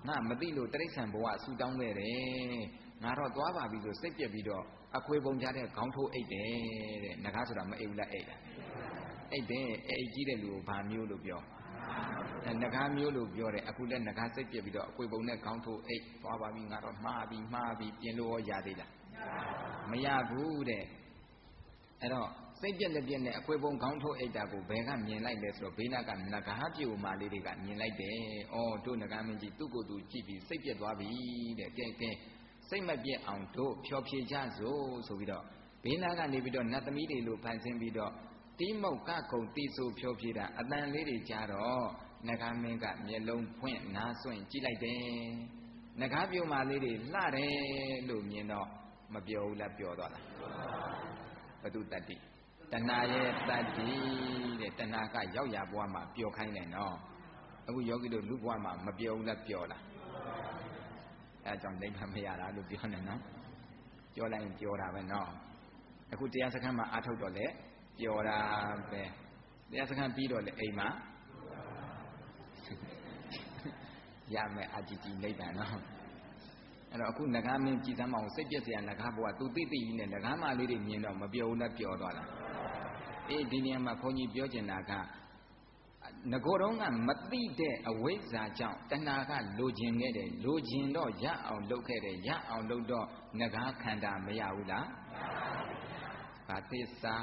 ငါမသိလို့တိရစ္ဆာန်ဘဝဆူတောင်းခဲ့တယ်ငါတော့သွားပါပြီဆိုစိတ်ပြက်ပြီးတော့အခွေပုံကြတဲ့ခေါင်းထိုးအိတ်တယ်တဲ့ငကားဆိုတာမအိတ်ဘူးလားအိတ်လားအိတ်တယ်အိတ်ကြီးတဲ့လူကိုဘာမျိုးလို့ပြောငကားမျိုးလို့ပြောတယ်အခုလည်းငကားစိတ်ပြက်ပြီးတော့အခွေပုံနဲ့ခေါင်းထိုးအိတ်သွားပါပြီငါတော့မှားပြီးပြင်လို့ရသေးလားမရဘူးတဲ့အဲ့တော့စိတ်ပြက်လက်ပြက်နဲ့အခွေပုံခေါင်းထိုးအိတ်တာကိုဘယ်ကမြင်လိုက်လဲဆိုတော့ဘေးနားကငကားပြိုမာလေးတွေကမြင်လိုက်တယ်ဩတို့ငကားမင်းကြီးသူ့ကိုယ်သူကြည့်ပြီးစိတ်ပြက်သွားပြီတဲ့ကဲစိတ်မပြက်အောင်တို့ဖြောဖြေကြစို့ဆိုပြီးတော့ဘေးနားကနေပြီးတော့နတ်သမီးတွေလိုဖန်ဆင်းပြီးတော့တီးမုတ်ကကုံတီးဆိုဖြောဖြေတာအတန်လေးတွေကြားတော့နဂါမင်းကမျက်လုံးဖွင့်နားစွင့်ကြည့်လိုက်တယ်နဂါပြုံမာလေးတွေလှတယ်လို့မြင်တော့မပြောဘူးလားပြောသွားလားဘသူတတ္တိတဏှာရဲ့တတ္တိတဲ့တဏှာကရောက်ရဘဝမှာပျော်ခိုင်းတယ်နော်အခုယောဂီတို့လူဘဝမှာမပျော်ဘူးလားပျော်လားအဲကြောင့်နိဗ္ဗာန်မရတာလို့ပြောနေနော်ပြောလိုက်ရင်ပြောတာပဲနော်အခုတရားစခန်းမှာအားထုတ်တော့လေပြောတာပဲတရားစခန်းပြီးတော့လေအိမ်မှာရမယ်အာជីနိဗ္ဗာန်နော်အဲ့တော့အခုငကားမင်းကြည်စမ်းမအောင်စိတ်ပြည့်စရာငကားဘဝသူသိကြီးနဲ့ငကားမလေးတွေမြင်တော့မပြောဘူးလားပြောသွားလားအေးဒီနေရာမှာခွန်ကြီးပြောချင်တာကငကိုယ်တော့ကမသိတဲ့အဝိဇ္ဇာကြောင့်တဏှာကလိုချင်ခဲ့တယ်လိုချင်တော့ရအောင်လုပ်ခဲ့တယ်ရအောင်လုပ်တော့ငကားခန္ဓာမရဘူးလားဘာသစ္စာ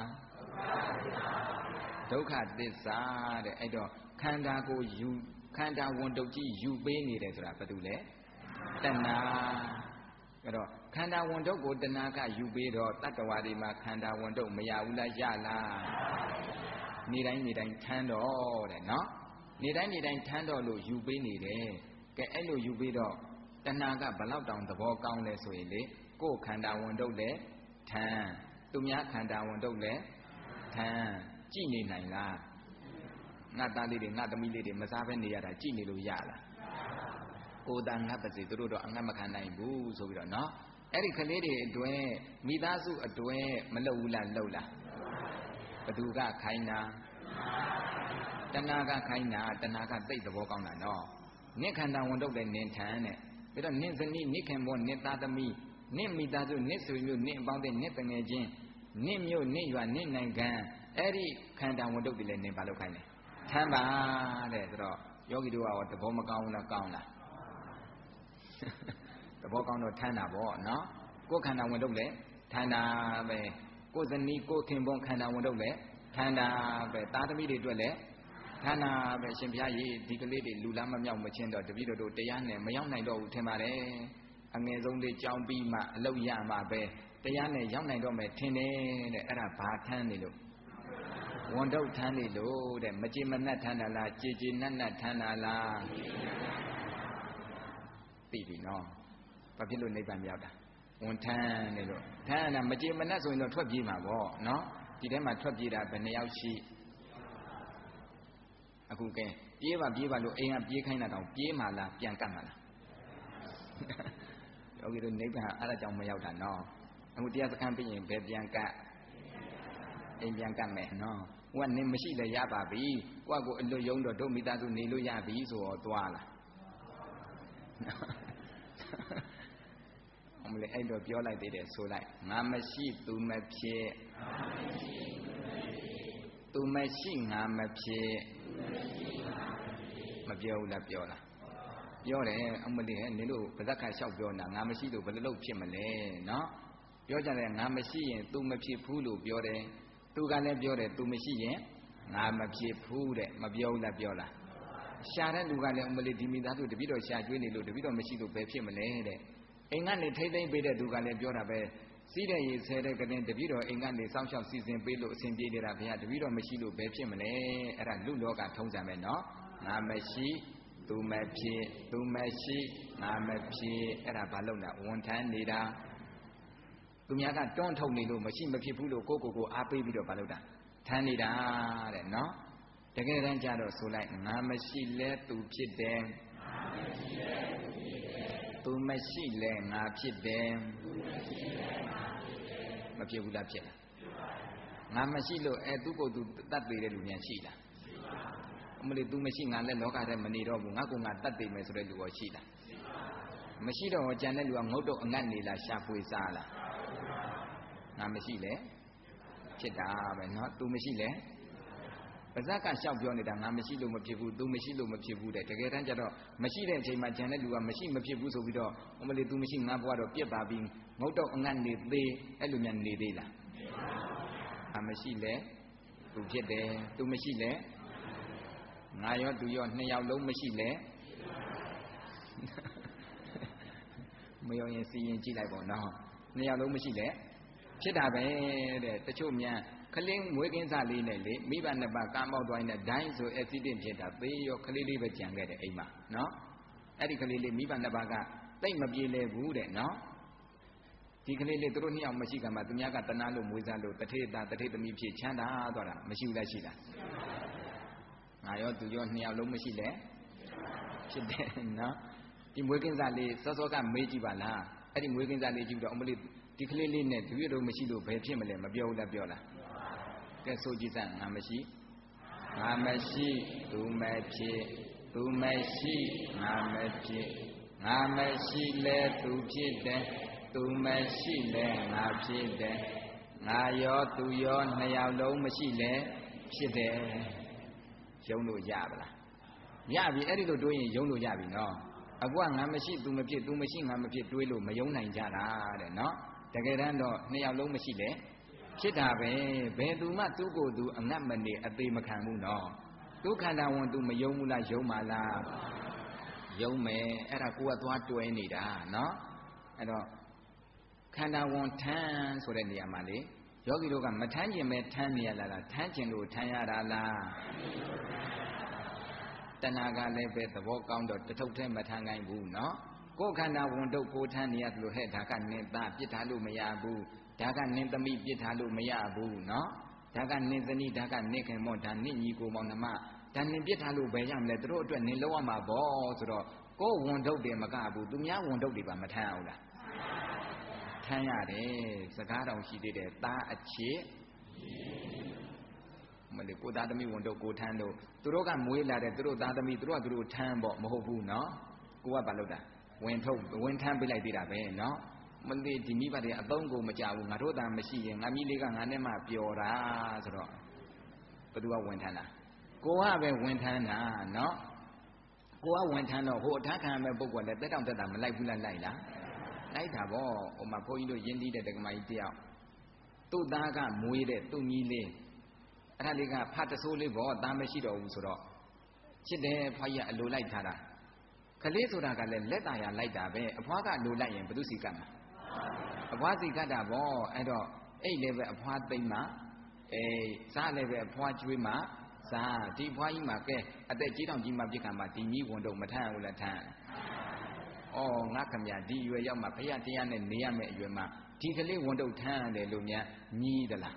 ဒုက္ခသစ္စာတဲ့အဲ့တော့ခန္ဓာကိုယူခန္ဓာဝန်တုပ်ကြီးယူပေးနေတယ်ဆိုတာဘာတူလဲတဏှာအဲ့တော့ခန္ဓာဝန်တုပ်ကိုတဏှာကယူပေးတော့တတ္တဝါတွေမှာခန္ဓာဝန်တုပ်မရဘူးလားရလားနေတိုင်းထမ်းတော့တဲ့နော်နေတိုင်းထမ်းတော့လို့ယူပေးနေတယ်ကဲအဲ့လိုယူပေးတော့တဏှာကဘလောက်တောင်သဘောကောင်းလဲဆိုရင်လေကိုယ်ခန္ဓာဝန်တုပ်လဲထမ်းသူများခန္ဓာဝန်တုပ်လဲထမ်းကြည်နေနိုင်လားငါသားလေးတွေငါသမီးလေးတွေမစားဘဲနေရတာကြည်နေလို့ရလားကိုယ်သားငတ်ပါစေသူတို့တော့အငတ်မခံနိုင်ဘူးဆိုပြီးတော့နော်အဲ့ဒီကလေးတွေအတွဲမိသားစုအတွဲမလုပ်ဘူးလားလုပ်လားဘသူကခိုင်းတာတဏှာကခိုင်းတာတဏှာကသိသဘောကောင်းတာနော်နင့်ခန္ဓာဝန်တုပ်လည်းနင်ထမ်းတဲ့ပြီးတော့နင့်ဇနီးနင့်ခင်ဘောနင့်သားသမီးနင့်မိသားစုနင့်ဆွေမျိုးနင့်အပေါင်းတဲ့နင့်တငယ်ချင်းနင့်မြို့နင့်ရွာနင့်နိုင်ငံအဲ့ဒီခန္ဓာဝန်တုပ်တွေလည်းနင်ပါလို့ခိုင်းတယ်ထမ်းပါတဲ့ဆိုတော့ယောဂီတို့ကသဘောမကောင်းဘူးလားကောင်းလားသဘောကောင်းတော့ထမ်းတာပေါ့နော်ကိုယ်ခန္ဓာဝန်တုပ်လည်းထမ်းတာပဲကိုယ်ဇနီးကိုယ်ခင်ပွန်းခန္ဓာဝန်တုပ်လည်းထမ်းတာပဲသားသမီးတွေအတွက်လည်းထမ်းတာပဲရှင်ဘုရားကြီးဒီကလေးတွေလူလားမမြောက်မချင်းတော့တပည့်တော်တို့တရားနဲ့မရောက်နိုင်တော့ဘူးထင်ပါတယ်အငယ်ဆုံးလေးကြောင်းပြီးမှအလုပ်ရမှာပဲတရားနဲ့ရောက်နိုင်တော့မယ်ထင်တယ်တဲ့အဲ့ဒါဘာထမ်းနေလို့ဝန်တုပ်ထမ်းနေလို့တဲ့မကြေမနက်ထမ်းတာလားကြေကြေနက်နက်ထမ်းတာလားသိပြီနော်ဘာဖြစ်လို့နိဗ္ဗာန်ရောက်တာဝန်ထမ်းနေလို့ထမ်းတာမကြေမနက်ဆိုရင်တော့ထွက်ပြေးမှာပေါ့နော်ဒီထဲမှာထွက်ပြေးတာဘယ်နှယောက်ရှိအခုကဲပြေးပါလို့အိမ်ကပြေးခိုင်းတာတောင်ပြေးမှလားပြန်ကတ်မှလားယောဂီတို့နိဗ္ဗာန်အဲ့ဒါကြောင့်မရောက်တာနော်အခုတရားစခန်းပြီးရင်ဘယ်ပြန်ကတ်အိမ်ပြန်ကတ်မယ်နော်ဟိုကနေမရှိလည်းရပါပြီကိုယ့်ကိုအလွတ်ယုံတော့တို့မိသားစုနေလို့ရပြီဆိုတော့သွားလားအမလေးအဲ့တော့ပြောလိုက်သေးတယ်ဆိုလိုက်ငါမရှိသူမဖြစ်သူမရှိငါမဖြစ်မပြောဘူးလားပြောလားပြောတယ်အမလေးဟဲ့နင်တို့ဗဇက်ခါလျှောက်ပြောနေတာငါမရှိလို့ဘယ်လိုလုပ်ဖြစ်မလဲနော်ပြောကြတယ်ငါမရှိရင် तू မဖြစ်ဘူးလို့ပြောတယ်သူကလည်းပြောတယ် तू မရှိရင်ငါမဖြစ်ဘူးတဲ့မပြောဘူးလားပြောလားရှာတဲ့လူကလည်းအမလေးဒီမိသားစုတပည့်တော်ရှာကျွေးနေလို့တပည့်တော်မရှိလို့ဘယ်ဖြစ်မလဲတဲ့အိမ်ကနေထိမ့်သိမ့်ပေးတဲ့သူကလည်းပြောတာပဲစီးတဲ့ရေဆဲတဲ့ကတဲ့တပည့်တော်အိမ်ကနေစောင့်ရှောက်စီစဉ်ပေးလို့အစဉ်ပြေးနေတာဘုရားတပည့်တော်မရှိလို့ဘယ်ဖြစ်မလဲအဲ့ဒါလူလောကထုံးစံပဲနော်ငါမရှိသူမဖြစ်သူမရှိငါမဖြစ်အဲ့ဒါဘာလို့လဲဝန်ထမ်းနေတာသူများကတွန်းထုတ်နေလို့မရှိမဖြစ်ဘူးလို့ကိုအားပေးပြီးတော့ဘာလို့တာထမ်းနေတာတဲ့နော်တကယ်တမ်းကျတော့ဆိုလိုက်ငါမရှိလဲသူဖြစ်တယ်သူမရှိလဲငါဖြစ်တယ်မဖြစ်ဘူးလားဖြစ်လားငါမရှိလို့သူ့ကိုယ်သူတတ်သေးတဲ့လူများရှိလားမလေး तू မရှိငါလည်းလောကထဲမနေတော့ဘူးငါကငါတတ်သိမယ်ဆိုတဲ့လူရောရှိလားမရှိတော့ကြံတဲ့လူကငုတ်တော့အငတ်နေလားရှာဖွေစားလားငါမရှိလေဖြစ်တာပဲเนาะ तू မရှိလေပါဇက်ကရှောက်ပြောနေတာငါမရှိလို့မဖြစ်ဘူး तू မရှိလို့မဖြစ်ဘူးတဲ့တကယ်တမ်းကျတော့မရှိတဲ့အချိန်မှာဂျန်တဲ့လူကမရှိမဖြစ်ဘူးဆိုပြီးတော့မလေး तू မရှိငါဘွားတော့ပြက်ပါပြီငုတ်တော့အငတ်နေသေးအဲ့လိုများနေသေးလားမရှိလေ तू ဖြစ်တယ် तू မရှိလေငါရော तू ရောနှစ်ယောက်လုံးမရှိလေမယုံရင်စီရင်ကြည့်လိုက်ပေါ့နော်နှစ်ယောက်လုံးမရှိလေဖြစ်တာပဲတဲ့တချို့များခလင်းမွေးကင်းစားလေးနဲ့လေမိဘနှစ်ပါးကားမောက်သွားရင်ဒိုင်းဆိုအက်ဆီဒင့်ဖြစ်တာသေရောခလေးလေးပဲကြံခဲ့တယ်အိမ်မှာနော်အဲ့ဒီခလေးလေးမိဘနှစ်ပါးကတိတ်မပြေလဲဘူးတဲ့နော်ဒီကလေးလေးသူတို့နှစ်ယောက်မရှိကမှသူများကတနာလို့မွေးစားလို့တထေသားတထေသမီးဖြစ်ချမ်းသာသွားတာမရှိဘူးလားရှိလားငါရောသူရောနှစ်ယောက်လုံးမရှိလဲဖြစ်တယ်နော်ဒီမွေးကင်းစားလေးစောစောကမေးကြည့်ပါလားအဲ့ဒီမွေးကင်းစားလေးကြည့်တော့အမလေးဒီကလေးလေးနဲ့သူရတော့မရှိလို့ဘယ်ဖြစ်မလဲမပြောဘူးလားပြောလားကဲဆိုကြည့်စမ်းငါမရှိငါမရှိသူမဖြစ်သူမရှိငါမဖြစ်ငါမရှိလဲသူဖြစ်တယ်သူမရှိလဲငါဖြစ်တယ်ငါရောသူရောနှစ်ယောက်လုံးမရှိလဲဖြစ်တယ်ယုံလို့ရပါလားရပြီအဲ့ဒီလိုတွေးရင်ယုံလို့ရပြီနော်အခုကငါမရှိသူမဖြစ်သူမရှိငါမဖြစ်တွေးလို့မယုံနိုင်ကြတာတဲ့နော်တကယ်တမ်းတော့နှစ်ယောက်လုံးမရှိလေဖြစ်တာပဲဘယ်သူမှသူ့ကိုယ်သူအငတ်မနေအသေးမခံဘူးနော်သူခန္ဓာဝန်သူမယုံဘူးလားယုံပါလားယုံမယ်အဲ့ဒါကိုကသွားတွဲနေတာနော်အဲ့တော့ခန္ဓာဝန်ထမ်းဆိုတဲ့နေရာမှာလေယောဂီတို့ကမထမ်းကျင်ပဲထမ်းနေရလားထမ်းကျင်လို့ထမ်းရတာလားတဏှာကလည်းပဲသဘောကောင်းတော့တထုပ်ထဲမထမ်းနိုင်ဘူးနော်ကိုယ်ခန္ဓာဝန်တို့ကိုထမ်းနေရတယ်လို့ဟဲ့ဒါကနင်းသားပြစ်ထားလို့မရဘူးဒါကနင်းသမီးပြစ်ထားလို့မရဘူးနော်ဒါကနင်းသနီးဒါကနင်းခင်မောဒါနင်းညီကိုမောင်နှမဒါနင်းပြစ်ထားလို့ဘယ်ရမလဲသူတို့အတွက်နင်းလုံးရမှာပေါ့ဆိုတော့ကိုယ်ဝန်ထုတ်တယ်မကဘူးသူများဝန်ထုတ်တယ်ပါမထမ်းအောင်လားထမ်းရတယ်စကားတော်ရှိသေးတယ်သားအချစ်မလေးကိုသားသမီးဝန်ထုတ်ကိုထမ်းလို့သူတို့ကမွေးလာတဲ့သူတို့သားသမီးသူတို့ကသူတို့ထမ်းပေါ့မဟုတ်ဘူးနော်ကိုကဘာလုပ်တာဝင်ထုတ်ဝင်ထမ်းပေးလိုက်သေးတာပဲနော်မလေးဒီမိဘတွေအသုံးကိုမကြဘူးငါတို့သာမရှိရင်ငါမိလေးကငါနဲ့မှပျော်တာဆိုတော့ဘယ်သူကဝင်ထမ်းတာကိုကပဲဝင်ထမ်းတာနော်ကိုကဝင်ထမ်းတော့ဟိုအထားခံမဲ့ပုဂ္ဂိုလ်လည်းတက်တောင့်တက်တာမလိုက်ဘူးလားလိုက်လားလိုက်တာဗောဟိုမှာဘုန်းကြီးတို့ယဉ်ပြီးတဲ့ဒကမာကြီးတယောက်သူ့သားကမွေးတဲ့သူ့ညီလေးအဲ့ဒါလေးကဖတ်တဆိုးလေးဗောသားမရှိတော့ဘူးဆိုတော့ချစ်တယ်ဖွားကြီးကအလိုလိုက်ထားတာကလေးဆိုတာကလည်းလက်ตาရလိုက်တာပဲအဖွားကလိုလိုက်ရင်ဘယ်သူစီကတ်မှာအဖွားစီကတ်တာဗောအဲ့တော့အိတ်လည်းပဲအဖွားသိမ့်မှာစားလည်းပဲအဖွားကျွေးမှာစားဒီဖွားကြီးမှာကဲအသက်ကြီးတောင်ကြီးမှပြစ်ခံမှာဒီကြီးဝန်တော့မထမ်းဘူးလားထမ်းဩငါခမရဒီရွယ်ရောက်မှာဖရာတရားနဲ့နေရမယ့်အရွယ်မှာဒီကလေးဝန်တော့ထမ်းတယ်လို့များညီးသလား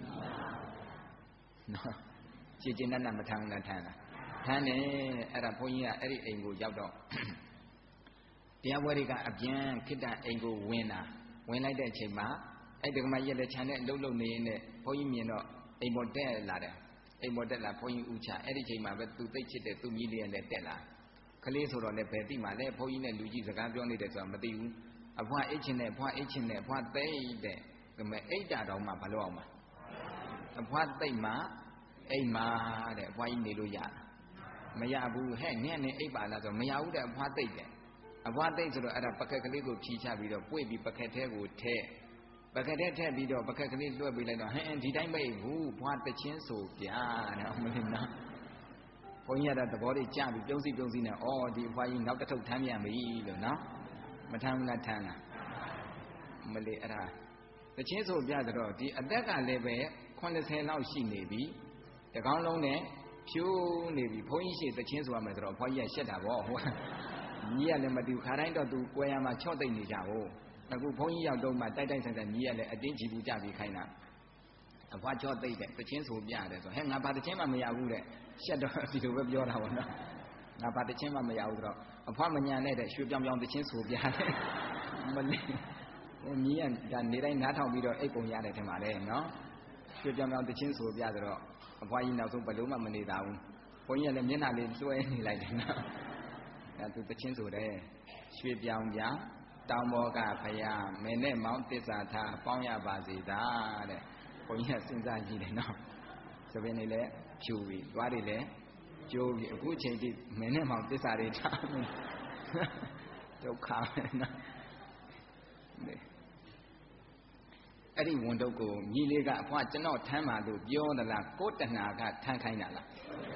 နော်ကြည်ကျင်နဲ့မထမ်းဘူးလားထမ်းလားထမ်းတယ်အဲ့ဒါဘုန်းကြီးကအဲ့ဒီအိမ်ကိုရောက်တော့တရားပွဲတွေကအပြန်ခိတ္တအိမ်ကိုဝင်လိုက်တဲ့အချိန်မှာအဲ့ဒီကမကြီးလည်းခြံနဲ့အလုံးလုံးနေရင်လည်းဘုန်းကြီးမြင်တော့အိမ်ပေါ်တက်လာတယ်အိမ်ပေါ်တက်လာဘုန်းကြီးဥချအဲ့ဒီချိန်မှာပဲသူသိချစ်တဲ့သူမြည်လေးလည်းတက်လာကလေးဆိုတော့လည်းဘယ်သိမှလဲဘုန်းကြီးနဲ့လူကြီးစကားပြောနေတယ်ဆိုတာမသိဘူးအဖွားအိတ်ချင်နဲ့အဖွားအိတ်ချင်နဲ့အဖွားသိမ့်တဲ့ဒါပေမဲ့အိတ်တာတော်မှမလုပ်အောင်ပါအဖွားသိမ့်မှအိမ်မှာတဲ့အဖွားကြီးနေလို့ရမရဘူးဟဲ့နင်းနဲ့အိပ်ပါလားဆိုမရဘူးတဲ့အဖွားသိမ့်တယ်အဖွားသိမ့်ဆိုတော့အဲ့ဒါပကက်ကလေးကိုဖြီးချပြီးတော့ပွေ့ပြီးပကက်ထဲကိုထဲပကက်ထဲထည့်ပြီးတော့ပကက်ကလေးလွှဲပေးလိုက်တော့ဟဲ့ဒီတိုင်းပဲဘူးဖွားတချင်းဆိုပြတဲ့မလေးနော်ဘုန်းကြီးကတော့သဘောတွေကြပြီးပြုံးစီနဲ့ဩဒီအဖွားကြီးနောက်တစ်ထုပ်ထမ်းပြန်ပြီလို့နော်မထမ်းဘူးလားထမ်းလားမလေးအဲ့ဒါတချင်းဆိုပြဆိုတော့ဒီအသက်ကလည်းပဲ80လောက်ရှိနေပြီတကောင်းလုံးနဲ့ဖြိုးနေပြီဘုန်းကြီးရှိတချင်းဆိုရမယ်ဆိုတော့ဘုန်းကြီးကရှက်တာဗောဟိုညီကလည်းမတူခါတိုင်းတော့သူကွဲရမှာချော့သိမ့်နေကြဟိုအခုဘုန်းကြီးရောက်တော့မှတိုက်ဆိုင်ညီကလည်းအတင်းချီပူကြပြီးခိုင်းတာအဖွားချော့သိမ့်တယ်တချင်းဆိုပြတယ်ဆိုဟဲ့ငါဘာတချင်းမှမရဘူးတဲ့ရှက်တော့ဒီလိုပဲပြောတာဗောနော်ငါဘာတချင်းမှမရဘူးဆိုတော့အဖွားမညာနဲ့တဲ့ရွှေပြောင်တချင်းဆိုပြတယ်မလေးဟိုညီကနေတိုင်းနားထောင်ပြီးတော့အိတ်ပုံရတယ်ထင်ပါလေနော်ရွှေပြောင်တချင်းဆိုပြဆိုတော့အဖွားကြီးနောက်ဆုံးဘယ်လို့မှမနေတာဘူးုန်းကြီးကလည်းမျက်နှာလေးလွှဲနေလိုက်တယ်နော်အဲသူတချင်းဆိုတယ်ရွှေပြောင်ပြောင်တောင်ပေါ်ကဖယားမင်းနဲ့မောင်တစ္ဆာထားပေါင်းရပါစေသာတဲ့ဘုန်းကြီးကစဉ်းစားကြည့်တယ်နော်ဆိုရင်လည်းဖြူပြီသွားတယ်လည်းကျိုးပြီအခုချိန်ထိမင်းနဲ့မောင်တစ္ဆာတွေထားနေဒုက္ခပဲနော်အဲ့ဒီဝန်ထုတ်ကိုညီလေးကအဖွားကျွန်တော်ထမ်းပါလို့ပြောသလားကိုတဏှာကထမ်းခိုင်းတာလား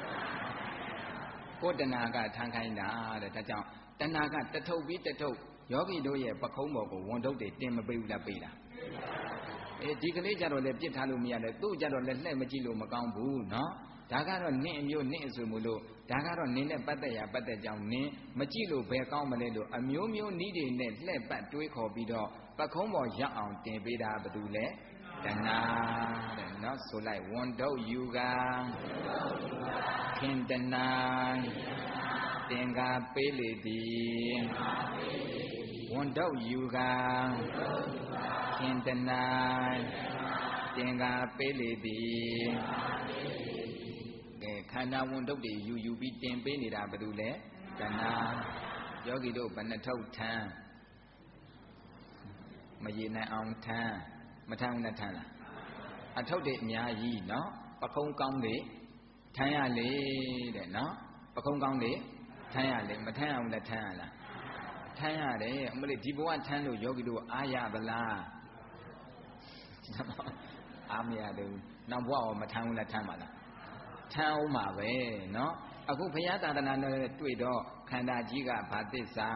ကိုတဏှာကထမ်းခိုင်းတာတဲ့ဒါကြောင့်တဏှာကတထုပ်ပြီးတထုပ်ယောဂီတို့ရဲ့ပခုံးပေါ်ကိုဝန်ထုတ်တွေတင်မပေးဘူးလားပေးလားဒီကလေးကြတော့လည်းပြစ်ထားလို့မရတယ်သူ့ကြတော့လည်းလှည့်မကြည့်လို့မကောင်းဘူးနော်ဒါကတော့နင့်အမျိုးနင့်အဆွေမို့လို့ဒါကတော့နင်းနဲ့ပတ်သက်ရပတ်သက်ကြောင်းနင်းမကြည့်လို့ဘယ်ကောင်းမလဲလို့အမျိုးမျိုးနီးတွေနဲ့လှည့်ပတ်တွေးခေါ်ပြီးတော့ပခုံးပေါ်ရောက်အောင်တင်ပေးတာဘာလို့လဲတဏှာတဲ့နော်ဆိုလိုက်ဝန်ထုတ်ယူကခင်တဏှာတင်္ကာပေးလေသည်ဝန်ထုတ်ယူကခင်တဏှာတင်္ကာပေးလေသည်ခန္ဓာဝန်ထုတ်တွေယူပြီးတင်ပေးနေတာဘာလို့လဲတဏှာယောဂီတို့ဘယ်နှထုတ်ထမ်းမရေနိုင်အောင်ထမ်းမထမ်းနဲ့ထမ်းလားအထုတ်တွေအများကြီးနော်ပခုံးကောင်းတွေထမ်းရလေတဲ့နော်ပခုံးကောင်းတွေထမ်းရလေမထမ်းအောင်လည်းထမ်းရလားထမ်းရတယ်အမလေးဒီဘဝထမ်းလို့ယောဂီတို့အားရသလားအားမရဘူးနောက်ဘဝရောမထမ်းဘူးလားထမ်းပါလားထမ်းအောင်ပါပဲเนาะအခုဘုရားသာသနာနဲ့တွေ့တော့ခန္ဓာကြီးကဘာသစ္စာ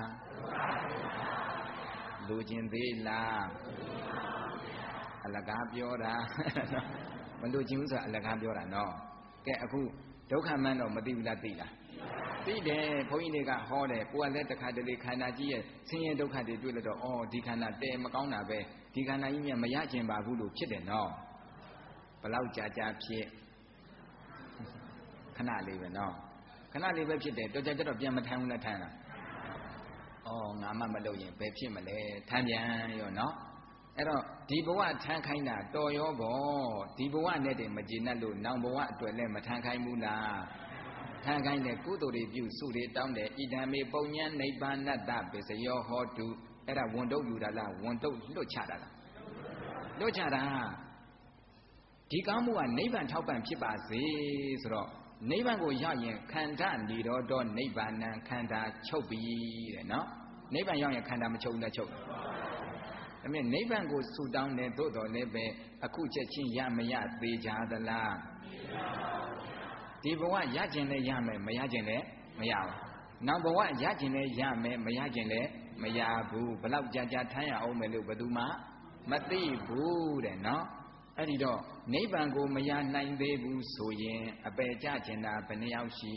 လူကျင်သေးလားအလကားပြောတာမလူကျင်ဘူးဆိုတာအလကားပြောတာเนาะကဲအခုဒုက္ခမှန်းတော့မသိဘူးလားသိလားသိတယ်ဘုန်းကြီးတွေကဟောတယ်ကိုယ်ကလည်းတခါတလေခန္ဓာကြီးရဲ့ဆင်းရဲဒုက္ခတွေတွေ့လို့တော့ဩဒီခန္ဓာတဲမကောင်းတာပဲဒီခန္ဓာကြီးမြတ်မရကျင်ပါဘူးလို့ဖြစ်တယ်เนาะဘလောက်ကြာဖြစ်ခဏလေးပဲနော်ခဏလေးပဲဖြစ်တယ်တော်ကြကြတော့ပြန်မထမ်းဘူးလားထမ်းလားဩငါမှမလုပ်ရင်ဘယ်ဖြစ်မလဲထမ်းပြန်ရောနော်အဲ့တော့ဒီဘဝထမ်းခိုင်းတာတော်ရောဘောဒီဘဝနဲ့တည်းမကျေနပ်လို့နောင်ဘဝအတွက်လည်းမထမ်းခိုင်းဘူးလားထမ်းခိုင်းတယ်ကုသိုလ်တွေပြုစုတွေတောင်းတယ်ဣဒံမေပုံညံနိဗ္ဗာနတ္တပိစယောဟောတုအဲ့ဒါဝန်တုပ်ယူတာလားဝန်တုပ်လွတ်ချတာလားလွတ်ချတာဒီကောင်းမှုကနိဗ္ဗာန်ထောက်ပံ့ဖြစ်ပါစေဆိုတော့နိဗ္ဗာန်ကိုရောက်ရင်ခန္ဓာនិရောဓနိဗ္ဗာန်ခန္ဓာချုပ်ပြီတဲ့နော်နိဗ္ဗာန်ရောက်ရင်ခန္ဓာမချုပ်ဘူးလားချုပ်ဒါပေမဲ့နိဗ္ဗာန်ကိုဆူတောင်းတယ်သို့တော်လည်းပဲအခုချက်ချင်းရမရသေးကြသလားဒီဘဝရခြင်းလည်းရမယ်မရခြင်းလည်းမရဘူးနောက်ဘဝရခြင်းလည်းရမယ်မရခြင်းလည်းမရဘူးဘလောက်ကြာကြာထမ်းရအောင်မယ်လို့ဘယ်သူမှမသိဘူးတဲ့နော်အဲ့ဒီတော့နိဗ္ဗာန်ကိုမရနိုင်သေးဘူးဆိုရင်အပယ်ကျကျင်တာဘယ်နှယောက်ရှိ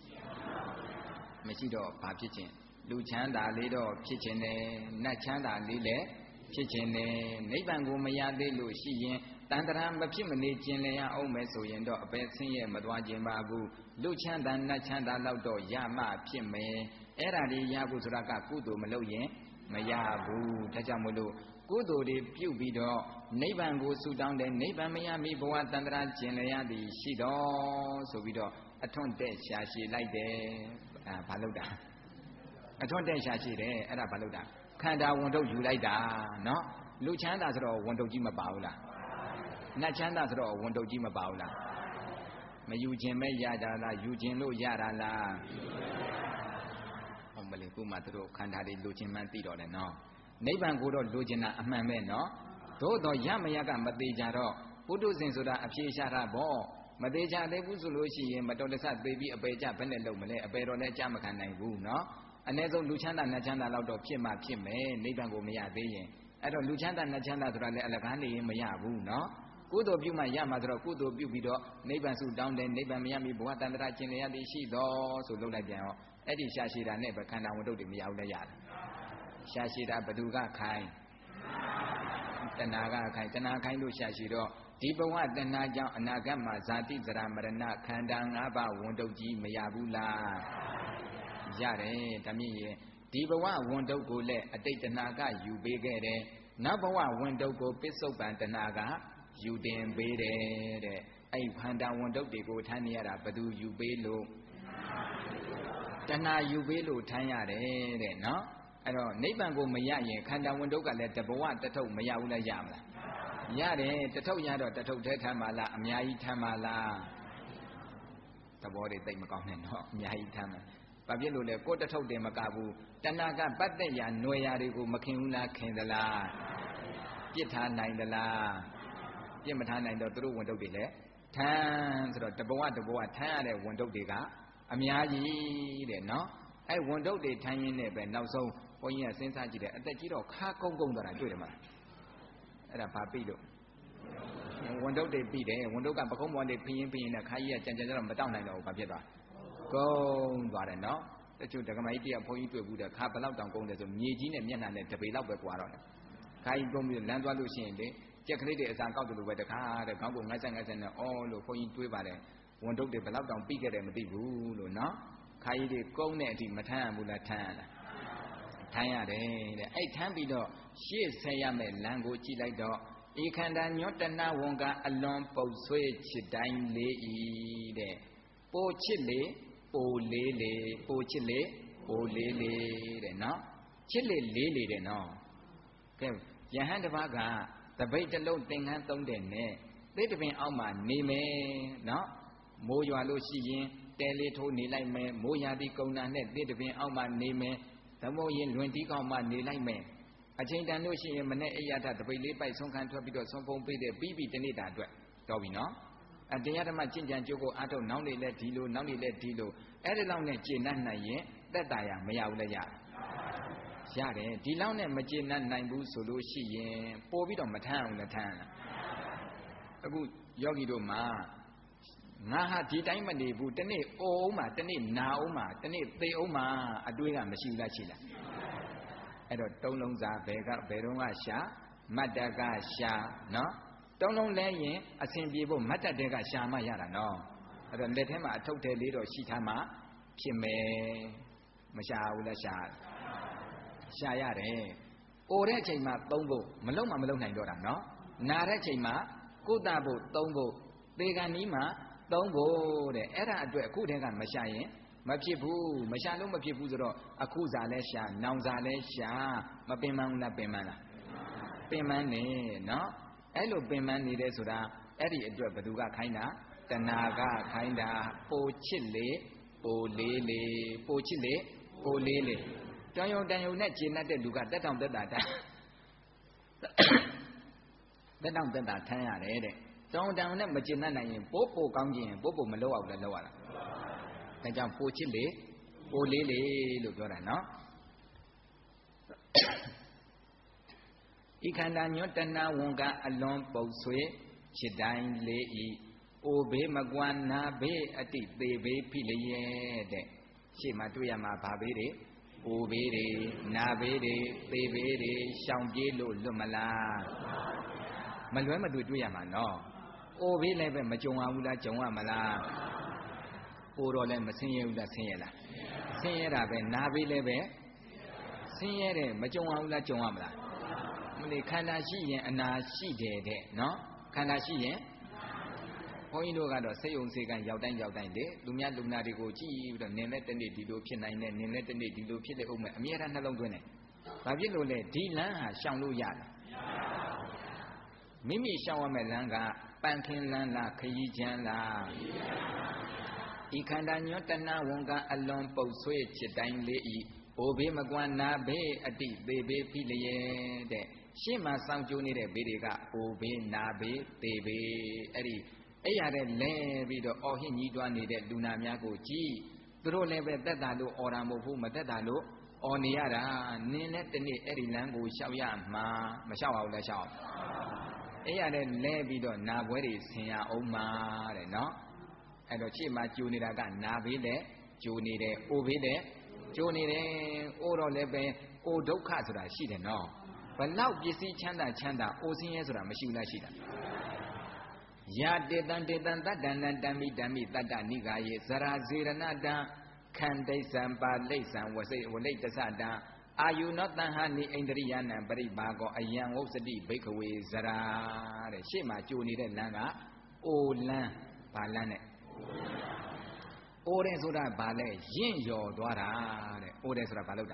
မရှိတော့ဘာဖြစ်ခြင်းလူချမ်းသာလေးတော့ဖြစ်ခြင်းနဲ့နတ်ချမ်းသာလေးလည်းဖြစ်ခြင်းနဲ့နိဗ္ဗာန်ကိုမရသေးလို့ရှိရင်တန်တရာမဖြစ်မနေကျင်လည်ရအောင်မယ်ဆိုရင်တော့အပယ်ဆင်းရဲမသွားခြင်းပါဘူးလူချမ်းသာနတ်ချမ်းသာလောက်တော့ရမှဖြစ်မယ်အဲ့ဒါလေးရဖို့ဆိုတာကကုသိုလ်မလုပ်ရင်မရဘူးဒါကြောင့်မို့လို့ကုသိုလ်တွေပြုပြီးတော့နိဗ္ဗာန်ကိုဆုတောင်းတယ်နိဗ္ဗာန်မရမီဘဝတန္တရာကျင်လျာသည်ရှိတော်ဆိုပြီးတော့အထွန်းတက်ရှာရှိလိုက်တယ်ဘာလို့တာအထွန်းတက်ရှာရှိတယ်အဲ့ဒါဘာလို့တာခန္ဓာဝန်ထုတ်ယူလိုက်တာနော်လူချမ်းသာဆိုတော့ဝန်ထုတ်ကြီးမပါဘူးလားနတ်ချမ်းသာဆိုတော့ဝန်ထုတ်ကြီးမပါဘူးလားမယူခြင်းပဲရတာလားယူခြင်းလို့ရတာလားဟုတ်မလဲခုမှသူတို့ခန္ဓာတွေလူခြင်းမှန်းသိတော့တယ်နော်နိဗ္ဗာန်ကိုတော့လိုချင်တာအမှန်ပဲနော်သို့တော့ရမရကမသေးကြတော့ပုထုဇဉ်ဆိုတာအဖြေရှာတာပေါ့မသေးကြသေးဘူးဆိုလို့ရှိရင်မတော်တဆသေးပြီးအပေကြဘယ်နဲ့လုံးမလဲအပေတော်လည်းအကြမခံနိုင်ဘူးနော်အ ਨੇ ဆုံးလူချမ်းသာနတ်ချမ်းသာလောက်တော့ဖြစ်မှဖြစ်မယ်နိဗ္ဗာန်ကိုမရသေးရင်အဲ့တော့လူချမ်းသာနတ်ချမ်းသာဆိုတာလည်းအလကားနေရင်မရဘူးနော်ကုသိုလ်ပြုမှရမှာဆိုတော့ကုသိုလ်ပြုပြီးတော့နိဗ္ဗာန်ဆုတောင်းတယ်နိဗ္ဗာန်မရမီဘဝတန္တရာကျင်လျာသည်ရှိတော်ဆိုလုပ်လိုက်ပြန်ရောအဲ့ဒီရှာရှိတာနဲ့ပဲခန္ဓာဝန်ထုတ်တွေမရဘူးလည်းရတယ်ရှာရှိတာဘသူကခိုင်းတဏှာကခိုင်းတဏှာခိုင်းလို့ရှာရှိတော့ဒီဘဝတဏှာကြောင့်အနာဂတ်မှာဇာတိဇရာမရဏခန္ဓာ၅ပါးဝန်ထုတ်ကြီးမရဘူးလားရတယ်ဒါမြင့်ရဲ့ဒီဘဝဝန်ထုတ်ကိုလည်းအတိတ်တဏှာကယူပေးခဲ့တယ်နောက်ဘဝဝန်ထုတ်ကိုပစ္စုပန်တဏှာကယူတင်ပေးတယ်တဲ့အဲ့ခန္ဓာဝန်ထုတ်တွေကိုထမ်းနေရတာဘသူယူပေးလို့ဏှာယူပေးလို့ထမ်းရတယ်တဲ့နော်အဲ့တော့နိဗ္ဗာန်ကိုမရရင်ခန္ဓာဝန်ဒုက္ခလည်းတဘဝတထုပ်မရဘူးလားရမလားရတယ်တထုပ်ရတော့တထုပ်တည်းထမ်းပါလားအများကြီးထမ်းပါလားသဘောတွေသိမကောင်းနဲ့နော်အများကြီးထမ်းမယ်ဘာဖြစ်လို့လဲကိုယ်တထုပ်တယ်မကဘူးတဏှာကပတ်သက်ရာຫນွယ်ရာတွေကိုမခင်ဘူးလားခင်သလားပြစ်ထားနိုင်သလားပြစ်မထားနိုင်တော့သူတို့ဝန်ဒုက္ခတွေလည်းထမ်းဆိုတော့တဘဝတဘဝထမ်းရတဲ့ဝန်ဒုက္ခတွေကအများကြီးတဲ့နော်အဲ့ဝန်ဒုက္ခတွေထမ်းရင်းနဲ့ပဲနောက်ဆုံးဘုန်းကြီးကစဉ်းစားကြည့်တယ်အသက်ကြီးတော့ခါကုန်းကုန်းသွားတာတွေ့တယ်မလားအဲ့ဒါဘာပြီးလို့ဝန်ဒုက္ခတွေပြီးတယ်ဝန်ဒုက္ခပကုံးပေါ်တွေဖင်းဖင်းနဲ့ခါကြီးကကြံကြံတော့မတောက်နိုင်တော့ဘူးဘာဖြစ်သွားကုန်းသွားတယ်နော်တချို့ဒကမကြီးတရားဘုန်းကြီးတွေ့ဘူးတဲ့ခါဘလောက်တောင်ကုန်းတယ်ဆိုမြေကြီးနဲ့မျက်နှာနဲ့တပေလောက်ပဲကွာတော့တယ်ခါကြီးကုန်းပြီးလမ်းသွားလို့ရှိရင်လေကြက်ကလေးတွေအစာကောက်တယ်လို့ပဲတခါတဲ့ခေါင်းကိုငိုက်ဆက်နဲ့အော်လို့ဘုန်းကြီးတွေးပါတယ်ဝန်ဒုက္ခတွေဘလောက်တောင်ပြီးခဲ့တယ်မသိဘူးလို့နော်ခါကြီးတွေကုန်းတဲ့အထိမထမ်းရဘူးလားထမ်းရလားထမ်းရတယ်တဲ့အဲ့ထမ်းပြီးတော့ရှေ့ဆက်ရမယ်လမ်းကိုကြည့်လိုက်တော့ဤခန္ဓာညောတဏဝန်ကအလွန်ပုတ်ဆွေးချစ်တိုင်းလေးဤတဲ့ပိုချစ်လေပိုလေးလေပိုချစ်လေပိုလေးလေတဲ့နော်ချစ်လေလေးလေတဲ့နော်ကဲယဟန်တစ်ပါးကတပိတ်တစ်လုံးသင်္ကန်းသုံးတဲ့နဲ့သေတပင်အောက်မှာနေမယ်နော်မိုးရွာလို့ရှိရင်တဲလေးထိုးနေလိုက်မယ်မိုးရာသီကုံနာနဲ့သေတပင်အောက်မှာနေမယ်သမုတ်ရင်လွင်တီးကောက်မှနေလိုက်မယ်အချိန်တန်လို့ရှိရင်မနဲ့အိယာထတပိတ်လေးပိုက်ဆုံးခံထွက်ပြီးတော့ဆုံးဖုံးပေးတဲ့ပြီးတနေ့တာအတွက်တော်ပြီနော်အတရားဓမ္မကျင့်ကြံကြိုးကိုအားထုတ်နောက်နေလဲဒီလိုနောက်နေလဲဒီလိုအဲ့ဒီလောက်နဲ့ကျေနပ်နိုင်ရင်သက်တာရမရဘူးလားရတယ်ဒီလောက်နဲ့မကျေနပ်နိုင်ဘူးဆိုလို့ရှိရင်ပို့ပြီးတော့မထမ်းအောင်လည်းထမ်းလားအခုယောဂီတို့မှာငါဟာဒီတိုင်းမနေဘူးတနေ့အိုအောင်မှာတနေ့နာအောင်မှာတနေ့သေအောင်မှာအတွေးကမရှိဘူးလားရှိလားအဲ့တော့တုံးလုံးစာဘယ်တော့ကရှာမတ်တကရှာနော်တုံးလုံးလဲရင်အစဉ်ပြေဖို့မတ်တတဲကရှာမှရတာနော်အဲ့တော့လက်ထဲမှာအထုပ်ထဲလေးတော့ရှိထားမှဖြစ်မယ်မရှာဘူးလားရှာရတယ်အိုတဲ့အချိန်မှာသုံးဖို့မလုံနိုင်တော့တာနော်နာတဲ့အချိန်မှာကုသဖို့သုံးဖို့သေကံနီးမှာသုံးဖို့တဲ့အဲ့ဒါအတွက်အခုတည်းကမရှာရင်မဖြစ်ဘူးမရှာလို့မဖြစ်ဘူးဆိုတော့အခုစားလဲရှာနောင်စားလဲရှာမပင်မလားပင်မလားပင်မနေနော်အဲ့လိုပင်မနေတယ်ဆိုတာအဲ့ဒီအတွက်ဘယ်သူကခိုင်းတာတဏှာကခိုင်းတာပိုချစ်လေပိုလေးလေပိုချစ်လေပိုလေးလေတန်ယုံနဲ့ကျေနပ်တဲ့လူကတက်တောင်တက်တာတက်တောင်တက်တာထမ်းရတယ်တဲ့တောင်တန်နဲ့မကျေနပ်နိုင်ရင်ပို့ကောင်းခြင်းပို့မလောက်အောင်လည်းလောက်ရတာဒါကြောင့်ပိုချစ်လေပိုလေးလေလို့ပြောတာနော်ဤခန္ဓာညွတ်တဏဝန်ကအလွန်ပုတ်ဆွေချစ်တိုင်းလေးဤအိုဘေးမကွာနာဘေးအတိသေးဘေးဖိလျက်တဲ့ရှေ့မှာတွေ့ရမှာဘာဘေးတွေအိုဘေးတွေနာဘေးတွေသေဘေးတွေရှောင်ပြေးလို့လွတ်မလားမလွဲမသွေတွေ့ရမှာနော်အိုဘေးလည်းပဲမကြုံရဘူးလားကြုံရမလားအိုတော့လည်းမဆင်းရဲဘူးလားဆင်းရဲလားဆင်းရဲတာပဲနာဘေးလည်းပဲဆင်းရဲတယ်မကြုံရဘူးလားကြုံရမလားမလို့ခန္ဓာရှိရင်အနာရှိတယ်တဲ့နော်ခန္ဓာရှိရင်ဘုန်းကြီးတို့ကတော့စိတ်ယုံစေကံရောက်တိုင်းလေလူများလူနာတွေကိုကြည့်ပြီးတော့နင်လည်းတနေ့ဒီလိုဖြစ်နိုင်တယ်နင်လည်းတနေ့ဒီလိုဖြစ်လေအောင်မယ်အမြဲတမ်းနှလုံးသွင်းတယ်ဘာဖြစ်လို့လဲဒီလမ်းဟာရှောင်လို့ရတယ်မိမိရှောင်ရမယ့်လမ်းကပန်းခင်းလမ်းလားခရီးချမ်းလားဤခန္ဓာညွတ်တဏဝန်ကအလွန်ပုတ်ဆွေးချစ်တိုင်းလေးဤအိုဘေးမကွာနာဘေးအတိသေးဘေးဖိလျက်တဲ့ရှေ့မှာစောင့်ကြိုးနေတဲ့ဘေးတွေကအိုဘေးနာဘေးသေဘေးအဲ့ဒီအဲ့ရတဲ့လဲပြီးတော့အော်ဟစ်ညီးတွားနေတဲ့လူနာများကိုကြည့်သူတို့လည်းပဲသက်သာလို့အော်တာမဟုတ်ဘူးမသက်သာလို့အော်နေရတာနင်းနဲ့တနေ့အဲ့ဒီလမ်းကိုရှောက်ရမှာမရှောက်အောင်လဲရှောက်အဲ့ရတဲ့လဲပြီးတော့နာပွဲတွေဆင်ရအောင်မှာတဲ့နော်အဲ့တော့ရှေ့မှာကြိုနေတာကနာဘေးနဲ့ကြိုနေတယ်အိုဘေးနဲ့ကြိုနေတယ်အိုတော့လည်းပဲအိုဒုက္ခဆိုတာရှိတယ်နော်ဘလောက်ပစ္စည်းချမ်းသာအိုဆင်းရဲဆိုတာမရှိဘူးလားရှိတာယာတေတံတတ္တန္တံတံမိတတ္တနိကာယေဇရာဇေရဏတံခန္တိသံပါဠိသံဝလိတ္တသတံအာယုနောတံဟာနိဣန္ဒရိယနံပရိပါကောအယံဝုစတိဘိက္ခဝေဇရာတဲ့ရှေ့မှာကြိုနေတဲ့လမ်းကအိုလမ်းဘာလမ်းနဲ့အိုးတယ်ဆိုတာဘာလဲရင့်ရော်သွားတာတဲ့အိုးတယ်ဆိုတာဘာလို့တာ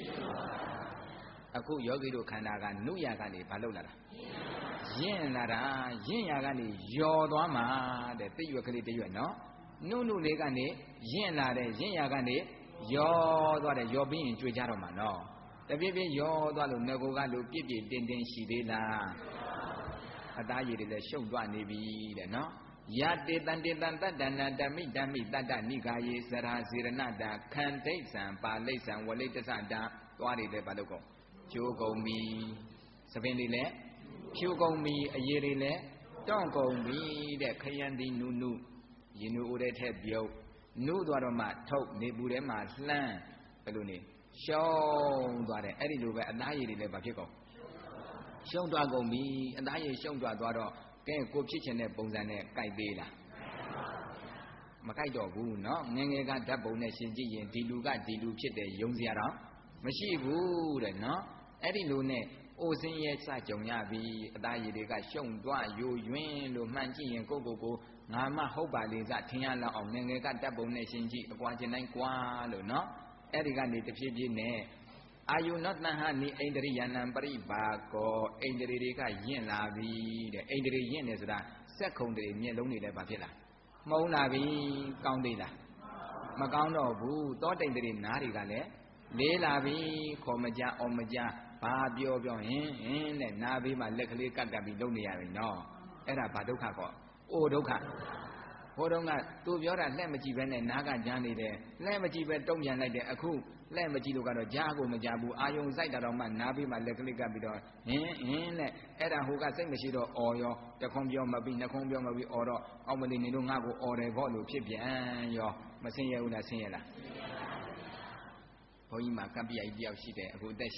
အခုယောဂီတို့ခန္ဓာကနုရာကနေဘာလို့လာတာရင့်လာတာရင့်ရာကနေယော်သွားမှာတဲ့တိရွက်ကလေးတရွက်နော်နုလေးကနေရင့်လာတဲ့ရင့်ရာကနေယော်သွားတယ်ယော်ပြီးရင်ကြွေကြတော့မှာနော်တပြည့်ပြည့်ယော်သွားလို့ငကိုကလို့ပြည့်ပြည့်တင်းတင်းရှိသေးလားအသားရည်တွေလည်းရှုပ်သွားနေပြီတဲ့နော်ယတေတံတေတံတတ္တနာဓမိဓမိတတ္တနိကာယေစရာစေရဏတာခန္ဓိဋ္ဌံပါဠိဋ္ဌံဝလိတ္တသတာသွားတွေလည်းဘာလို့ကောကျိုးကုန်ပြီသပင်တွေလည်းဖြူကုန်ပြီအရည်တွေလည်းတောင့်ကုန်ပြီတဲ့ခယံတိနုနုရင်နုအိုတဲ့ထက်ပြုတ်နုသွားတော့မှထုတ်နေပူထဲမှာလှမ်းဘယ်လိုနေရှုံးသွားတယ်အဲ့ဒီလိုပဲအသားရည်တွေလည်းဘာဖြစ်ကုန်ရှုံးသွားကုန်ပြီအသားရည်ရှုံးသွားတော့ကဲကိုဖြစ်ချင်တဲ့ပုံစံနဲ့ကြိုက်သေးလားမကြိုက်တော့ဘူးเนาะငယ်ငယ်ကဓာတ်ပုံနဲ့ရှင်ကြည့်ရင်ဒီလူကဒီလူဖြစ်တယ်ယုံစရာတော့မရှိဘူးတဲ့เนาะအဲ့ဒီလိုနဲ့အိုစင်းရဲ့စကြုံရပြီအသားရည်တွေကရှုံးသွားယိုယွင်းလို့မှန်ကြည့်ရင်ကိုငါမဟုတ်ပါလေစထင်ရလောက်အောင်ငယ်ငယ်ကဓာတ်ပုံနဲ့ရှင်ကြည့်အကွာကျင်တိုင်းကွာလို့เนาะအဲ့ဒီကနေတဖြည်းဖြည်းနဲ့အာယုနောတဟနိဣန္ဒရိယနံပရိပါကောဣန္ဒြေတွေကယင့်လာပြီတဲ့ဣန္ဒြေယင့်နေဆိုတာစက်ခုံတွေမျက်လုံးတွေလည်းဘာဖြစ်လာမှုံးလာပြီကောင်းသေးလားမကောင်းတော့ဘူးသောတိန်တွေနားတွေကလည်းလေးလာပြီခေါ်မကြအောင်မကြဘာပြောဟင်းတဲ့နားဘေးမှာလက်ကလေးကပ်ပြီးလုံနေရပြီနော်အဲ့ဒါဘာဒုက္ခကောအိုဒုက္ခဟိုတုန်းကသူပြောတာလှဲ့မကြည့်ပဲနဲ့နားကကြားနေတယ်လှဲ့မကြည့်ပဲတုံ့ပြန်လိုက်တယ်အခုလှဲ့မကြည့်လို့ကတော့ကြားကိုမကြားဘူးအာယုံစိုက်တာတော့မှနားဘေးမှာလက်ကလေးကပ်ပြီးတော့ဟင်းနဲ့အဲ့ဒါဟိုကစိတ်မရှိတော့အော်ရောတခွန်ပြောမပြီးနှခွန်ပြောမပြီးအော်တော့အောက်မလေးနေလို့ငါ့ကိုအော်တယ်ပေါ့လို့ဖြစ်ပြန်ရောမဆင်းရဲဘူးလားဆင်းရဲလားဘုန်းကြီးမှာကပ္ပိယကြီးတယောက်ရှိတယ်အခုအသက်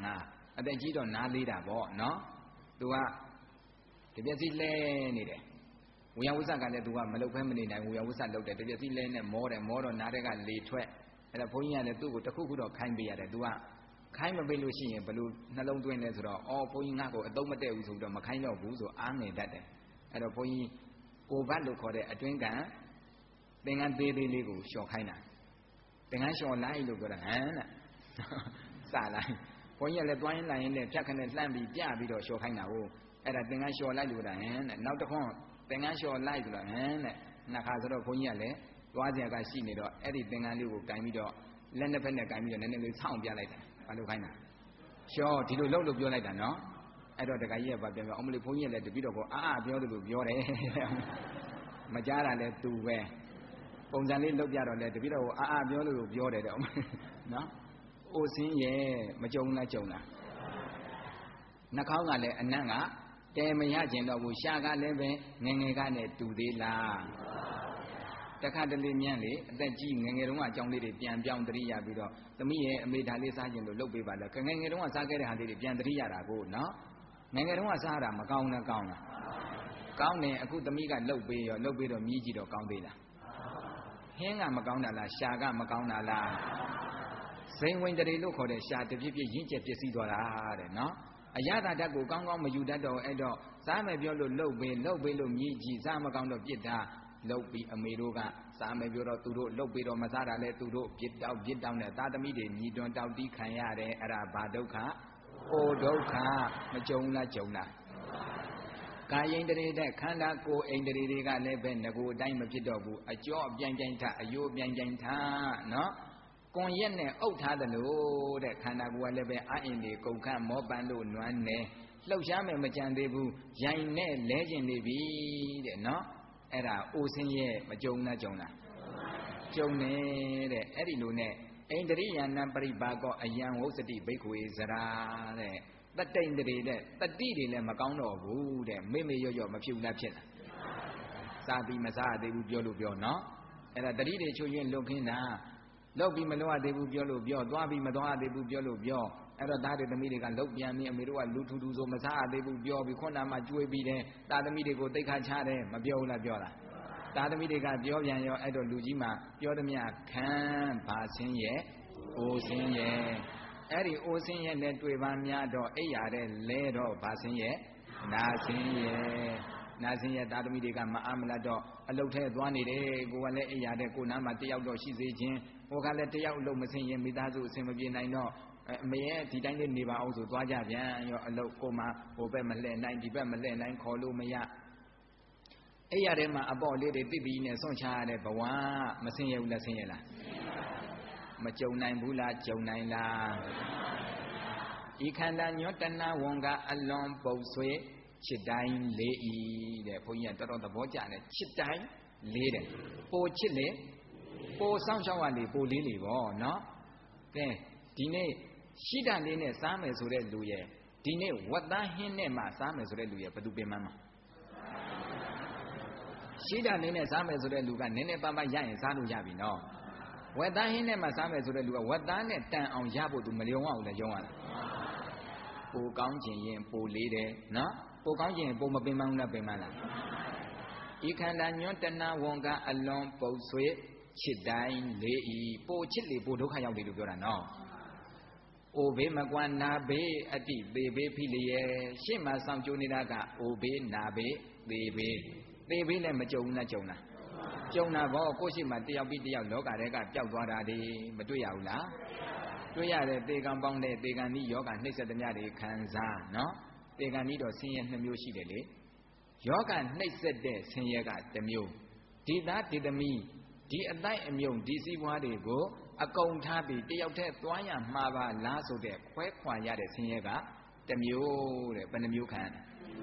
85အသက်ကြီးတော့နားလေးတာပေါ့နော်သူကဒီပျက်စီးလဲနေတယ်ဝေယဝိဇ္ဇကလည်းသူကမလုတ်ဖဲမနေနိုင်ဝေယဝိဇ္ဇလုတ်တယ်တပြက်စီလဲနဲ့မောတယ်မောတော့နားတဲ့ကလေထွက်အဲ့ဒါဘုန်းကြီးကလည်းသူ့ကိုတခုခုတော့ခိုင်းပေးရတယ်သူကခိုင်းမပေးလို့ရှိရင်ဘယ်လိုနှလုံးသွင်းလဲဆိုတော့အော်ဘုန်းကြီးငါ့ကိုအသုံးမတည့်ဘူးဆိုတော့မခိုင်းတော့ဘူးဆိုအားငယ်တတ်တယ်အဲ့တော့ဘုန်းကြီးကိုဘတ်လို့ခေါ်တဲ့အတွင်းကသင်္ကန်းသေးသေးလေးကိုလျှော်ခိုင်းတာသင်္ကန်းလျှော်လိုက်လို့ပြောတာဟမ်တဲ့စလိုက်ဘုန်းကြီးကလည်းတွိုင်းလိုက်ရင်လည်းဖြတ်ခနဲ့လှမ်းပြီးပြပြီးတော့လျှော်ခိုင်းတာဟုတ်အဲ့ဒါသင်္ကန်းလျှော်လိုက်လို့တာဟမ်တဲ့နောက်တစ်ခွန်းသင်္ကန်းလျှော်လိုက်ဆိုတော့ဟမ်တဲ့နှစ်ခါဆိုတော့ဘုန်းကြီးကလည်းသွားစရာကရှိနေတော့အဲ့ဒီသင်္ကန်းလေးကိုကင်ပြီးတော့လက်နှစ်ဖက်နဲ့ကင်ပြီးတော့နည်းနည်းလေးဆောင်းပြလိုက်တာဘာလို့ခိုင်းတာလျှော်ဒီလိုလုပ်လို့ပြောလိုက်တာနော်အဲ့တော့တခါကြီးကပြန်ပြောအမလေးဘုန်းကြီးကလည်းတပည့်တော်ကပြောတယ်လို့ပြောတယ်မကြားတာလဲသူပဲပုံစံလေးလုပ်ပြတော့လဲတပည့်တော်ကပြောလို့ပြောတယ်တဲ့နော်အိုစင်းရဲ့မကြုံလားကြုံလားနှာခေါင်းကလည်းအနံ့ကတဲမရကျင်တော့ဘူးရှာကလည်းပဲငငယ်ကနဲ့တူသေးလားတခါတလေမြန်းလေအသက်ကြီးငငယ်တုန်းကအကြောင်းလေးတွေပြန်ပြောင်းတရိရပြီးတော့သမီးရဲ့အမေဒါလေးစားခြင်းလို့လုပ်ပေးပါလားငငယ်တုန်းကစားခဲ့တဲ့ဟာလေးတွေပြန်တရိရတာကိုနော်ငငယ်တုန်းကစားတာမကောင်းလားကောင်းလားကောင်းတယ်အခုသမီးကလှုပ်ပေးရောလှုပ်ပေးတော့မြည်ကြည့်တော့ကောင်းသေးလားဟင်းကမကောင်းတာလားရှာကမကောင်းတာလားဇိမ်ဝင်တရေလို့ခေါ်တဲ့ရှာတပြည့်ပြည့်ရင့်ကျက်ပျက်စီးသွားတာတဲ့နော်အရသာဓာတ်ကိုကောင်းကောင်းမယူတတ်တော့အဲ့တော့စားမယ်ပြောလို့လှုပ်ပေးလို့မြည်ကြည့်စားမကောင်းတော့ပြစ်တာလှုပ်ပြီးအမေတို့ကစားမယ်ပြောတော့သူတို့လှုပ်ပြီးတော့မစားတာလဲသူတို့ပြစ်တောက်နဲ့သားသမီးတွေညီတွန်တောက်တီးခံရတယ်အဲ့ဒါဘာဒုက္ခအိုဒုက္ခမကြုံလားကြုံလားကာယိန္ဒြေတဲ့ခန္ဓာကိုယ်ဣန္ဒြေတွေကလည်းပဲငကိုအတိုင်းမဖြစ်တော့ဘူးအကျော့ပြန်ထအယိုးပြန်ထနော်ကွန်ရက်နဲ့အုပ်ထားတယ်လို့တဲ့ခန္ဓာကိုယ်ကလည်းပဲအအင်းတွေကုန်ခန့်မောပန်းလို့နွမ်းနေလှုပ်ရှားမယ်မကြံသေးဘူးရိုင်နဲ့လဲကျင်နေပြီတဲ့နော်အဲ့ဒါအိုစင်းရဲ့မကြုံလားကြုံလားကြုံနေတဲ့အဲ့ဒီလိုနဲ့ဣန္ဒြိယနာပရိပါကောအယံဝုစတိဘိက္ခွေစရာတဲ့တတိန်တွေတဲ့တတိတွေလည်းမကောင်းတော့ဘူးတဲ့မေရော့မဖြစ်ဘူးလားဖြစ်လားစားပြီးမစားသေးဘူးပြောလို့ပြောနော်အဲ့ဒါတတိတွေချွတ်ရင်လွတ်ခင်းတာလောက်ပြီးမလွတ်သေးဘူးပြောလို့ပြောသွားပြီးမသွားသေးဘူးပြောလို့ပြောအဲ့တော့သားတွေသမီးတွေကလုတ်ပြန်ပြီးအမေတို့ကလူထူထူဆိုမစားသေးဘူးပြောပြီးခုနမှကျွေးပြီးတယ်သားသမီးတွေကိုတိတ်ခါချတယ်မပြောဘူးလားပြောလားသားသမီးတွေကပြောပြန်ရောအဲ့တော့လူကြီးမှပြောသည်မခံဘာစင်းရဲ့အိုစင်းရဲ့အဲ့ဒီအိုစင်းရဲ့နဲ့တွေ့ပါများတော့အိယာတဲ့လဲတော့ဘာစင်းရဲ့နာစင်းရဲ့နာဆင်းရဲသားသမီးတွေကမအားမလတ်တော့အလုတ်ထဲသွားနေတယ်ကိုကလည်းအိယာတဲ့ကိုနားမှာတယောက်တော့ရှိစေခြင်းဟိုကလည်းတယောက်အလုတ်မဆင်းရင်မိသားစုအဆင်မပြေနိုင်တော့အမေရဲ့ဒီတိုင်းလေးနေပါအောင်ဆိုသွားကြပြန်ရောအလုတ်ကိုမှဟိုဘက်မလှည့်နိုင်ဒီဘက်မလှည့်နိုင်ခေါ်လို့မရအဲ့ရတဲ့မှာအပေါ့လေးတွေတိတိနဲ့ဆွန့်ချရတဲ့ဘဝမဆင်းရဲဘူးလားဆင်းရဲလားမကြုံနိုင်ဘူးလားကြုံနိုင်လားဤခန္ဓာညောတဏဝံကအလွန်ပုတ်ဆွေချစ်တိုင်းလေးဤတဲ့ဘုန်းကြီးကတော်တော်သဘောကျတယ်ချစ်တိုင်းလေးတယ်ပိုချစ်လေပိုစောင့်ရှောက်ရလေပိုလေးလေပေါ့နော်ကဲဒီနေ့ရှိတာလေးနဲ့စားမယ်ဆိုတဲ့လူရဲ့ဒီနေ့ဝတ်သားဟင်းနဲ့မှစားမယ်ဆိုတဲ့လူရဲ့ဘယ်သူပင်မမှာရှိတာလေးနဲ့စားမယ်ဆိုတဲ့လူကနည်းနည်းပါးပါးရရင်စားလို့ရပြီနော်ဝတ်သားဟင်းနဲ့မှစားမယ်ဆိုတဲ့လူကဝတ်သားနဲ့တန်အောင်ရဖို့သူမလျော်အောင်လည်းယုံရလားပိုကောင်းခြင်းရင်ပိုလေးတယ်နော်ပိုကောင်းခြင်းရင်ပိုမပင်မလားပင်မလားဤခန္ဓာညွန့်တဏဝံကအလွန်ပုတ်ဆွေချစ်တိုင်းလေးဤပိုချစ်လေပိုဒုက္ခရောက်တယ်လို့ပြောတာနော်အိုဘေးမကွာနာဘေးအတိသေဘေးဖိလျက်ရှေ့မှာစောင့်ကြိုးနေတာကအိုဘေးနာဘေးသေဘေးသေဘေးလည်းမကြုံဘူးလားကြုံလားကြုံတာဘောကိုရှိမှတယောက်ပြီးတယောက်လောကထဲကပျောက်သွားတာဒီမတွေ့ရဘူးလားတွေ့ရတဲ့သေကံပေါင်းတဲ့သေကံဤယောဂနှိမ့်ဆက်သမျှတွေခံစားနော်သေကံဤတော့ဆင်းရဲ2မျိုးရှိတယ်လေယောဂနှိမ့်ဆက်တဲ့ဆင်းရဲက1မျိုးဒီသားဒီသမီးဒီအတိုက်အမြုံဒီစည်းပွားတွေကိုအကုန်ထားပြီးတယောက်တည်းသွားရမှာပါလားဆိုတဲ့ခွဲခွာရတဲ့ဆင်းရဲက1မျိုးတဲ့ဘယ်နှမျိုးခံ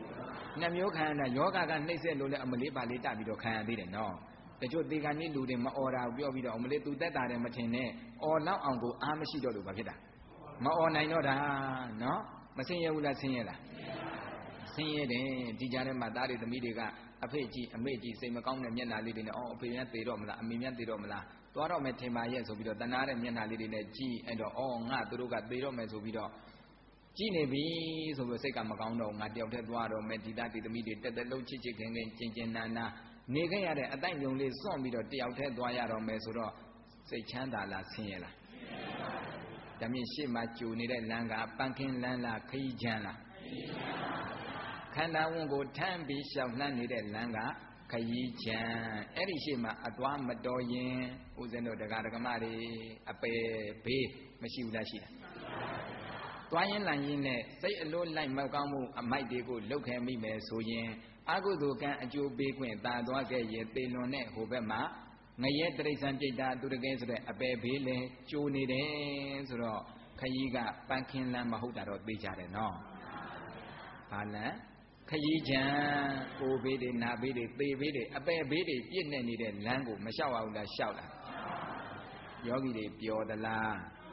2မျိုးခံတာယောဂကနှိမ့်ဆက်လို့လည်းအမလေးပါလေးတပြီးတော့ခံရသေးတယ်နော်တချို့သေကံဤလူတွေမအော်တာပြောပြီးတော့အမလေးသူတက်တာတယ်မထင်နဲ့အော်လောက်အောင်ကိုအားမရှိတော့လို့ဘာဖြစ်တာမအော်နိုင်တော့တာနော်မဆင်းရဲဘူးလားဆင်းရဲလားဆင်းရဲတယ်ဒီကြားထဲမှာသားတွေသမီးတွေကအဖေကြီးအမေကြီးစိတ်မကောင်းတဲ့မျက်နှာလေးတွေနဲ့အော်အဖေများသေတော့မလားအမေများသေတော့မလားသွားတော့မယ်ထင်ပါရဲ့ဆိုပြီးတော့တနာတဲ့မျက်နှာလေးတွေနဲ့ကြည်အဲ့တော့အော်ငါသူတို့ကသေတော့မယ်ဆိုပြီးတော့ကြည်နေပြီဆိုပြီးစိတ်ကမကောင်းတော့ငါတယောက်တည်းသွားတော့မယ်ဒီသားဒီသမီးတွေတက်တက်လုံးချစ်ချစ်ခင်ခင်ကျင်ကျင်နာနာနေခဲ့ရတဲ့အတိုက်ညုံလေးစွန့်ပြီးတော့တယောက်တည်းသွားရတော့မယ်ဆိုတော့စိတ်ချမ်းသာလားဆင်းရဲလားဒါမြင်ရှေ့မှာကြိုနေတဲ့လမ်းကပန်းခင်းလမ်းလားခရီးချမ်းလားခန္ဓာဝန်ကိုထမ်းပြီးရှောက်နှံ့နေတဲ့လမ်းကခရီးချမ်းအဲ့ဒီရှေ့မှာအသွားမတော်ရင်ဦးဇင်းတို့တရားဓမ္မတွေအပယ်ဘေးမရှိဘူးလားရှိလားသွားရင်လန်ရင်နဲ့စိတ်အလိုလိုက်မကောင်းမှုအမိုက်တွေကိုလှုပ်ခဲမိမယ်ဆိုရင်အကုသိုလ်ကံအကျိုးပေးခွင့်တာသွားခဲ့ရင်သေလွန်တဲ့ဟိုဘက်မှာငရဲတရိစ္ဆာန်ပြိတ္တာသူတကယ်ဆိုတဲ့အပယ်ဘေးလဲကျိုးနေတယ်ဆိုတော့ခရီးကပန်းခင်းလမ်းမဟုတ်တာတော့သိကြတယ်နော်ဘာလမ်းခရီးချမ်းကိုဘေးတွေနာဘေးတွေသေဘေးတွေအပယ်ဘေးတွေပြည့်နေနေတဲ့လမ်းကိုမလျှောက်အောင်လားလျှောက်လားယောဂီတွေပျော်သလား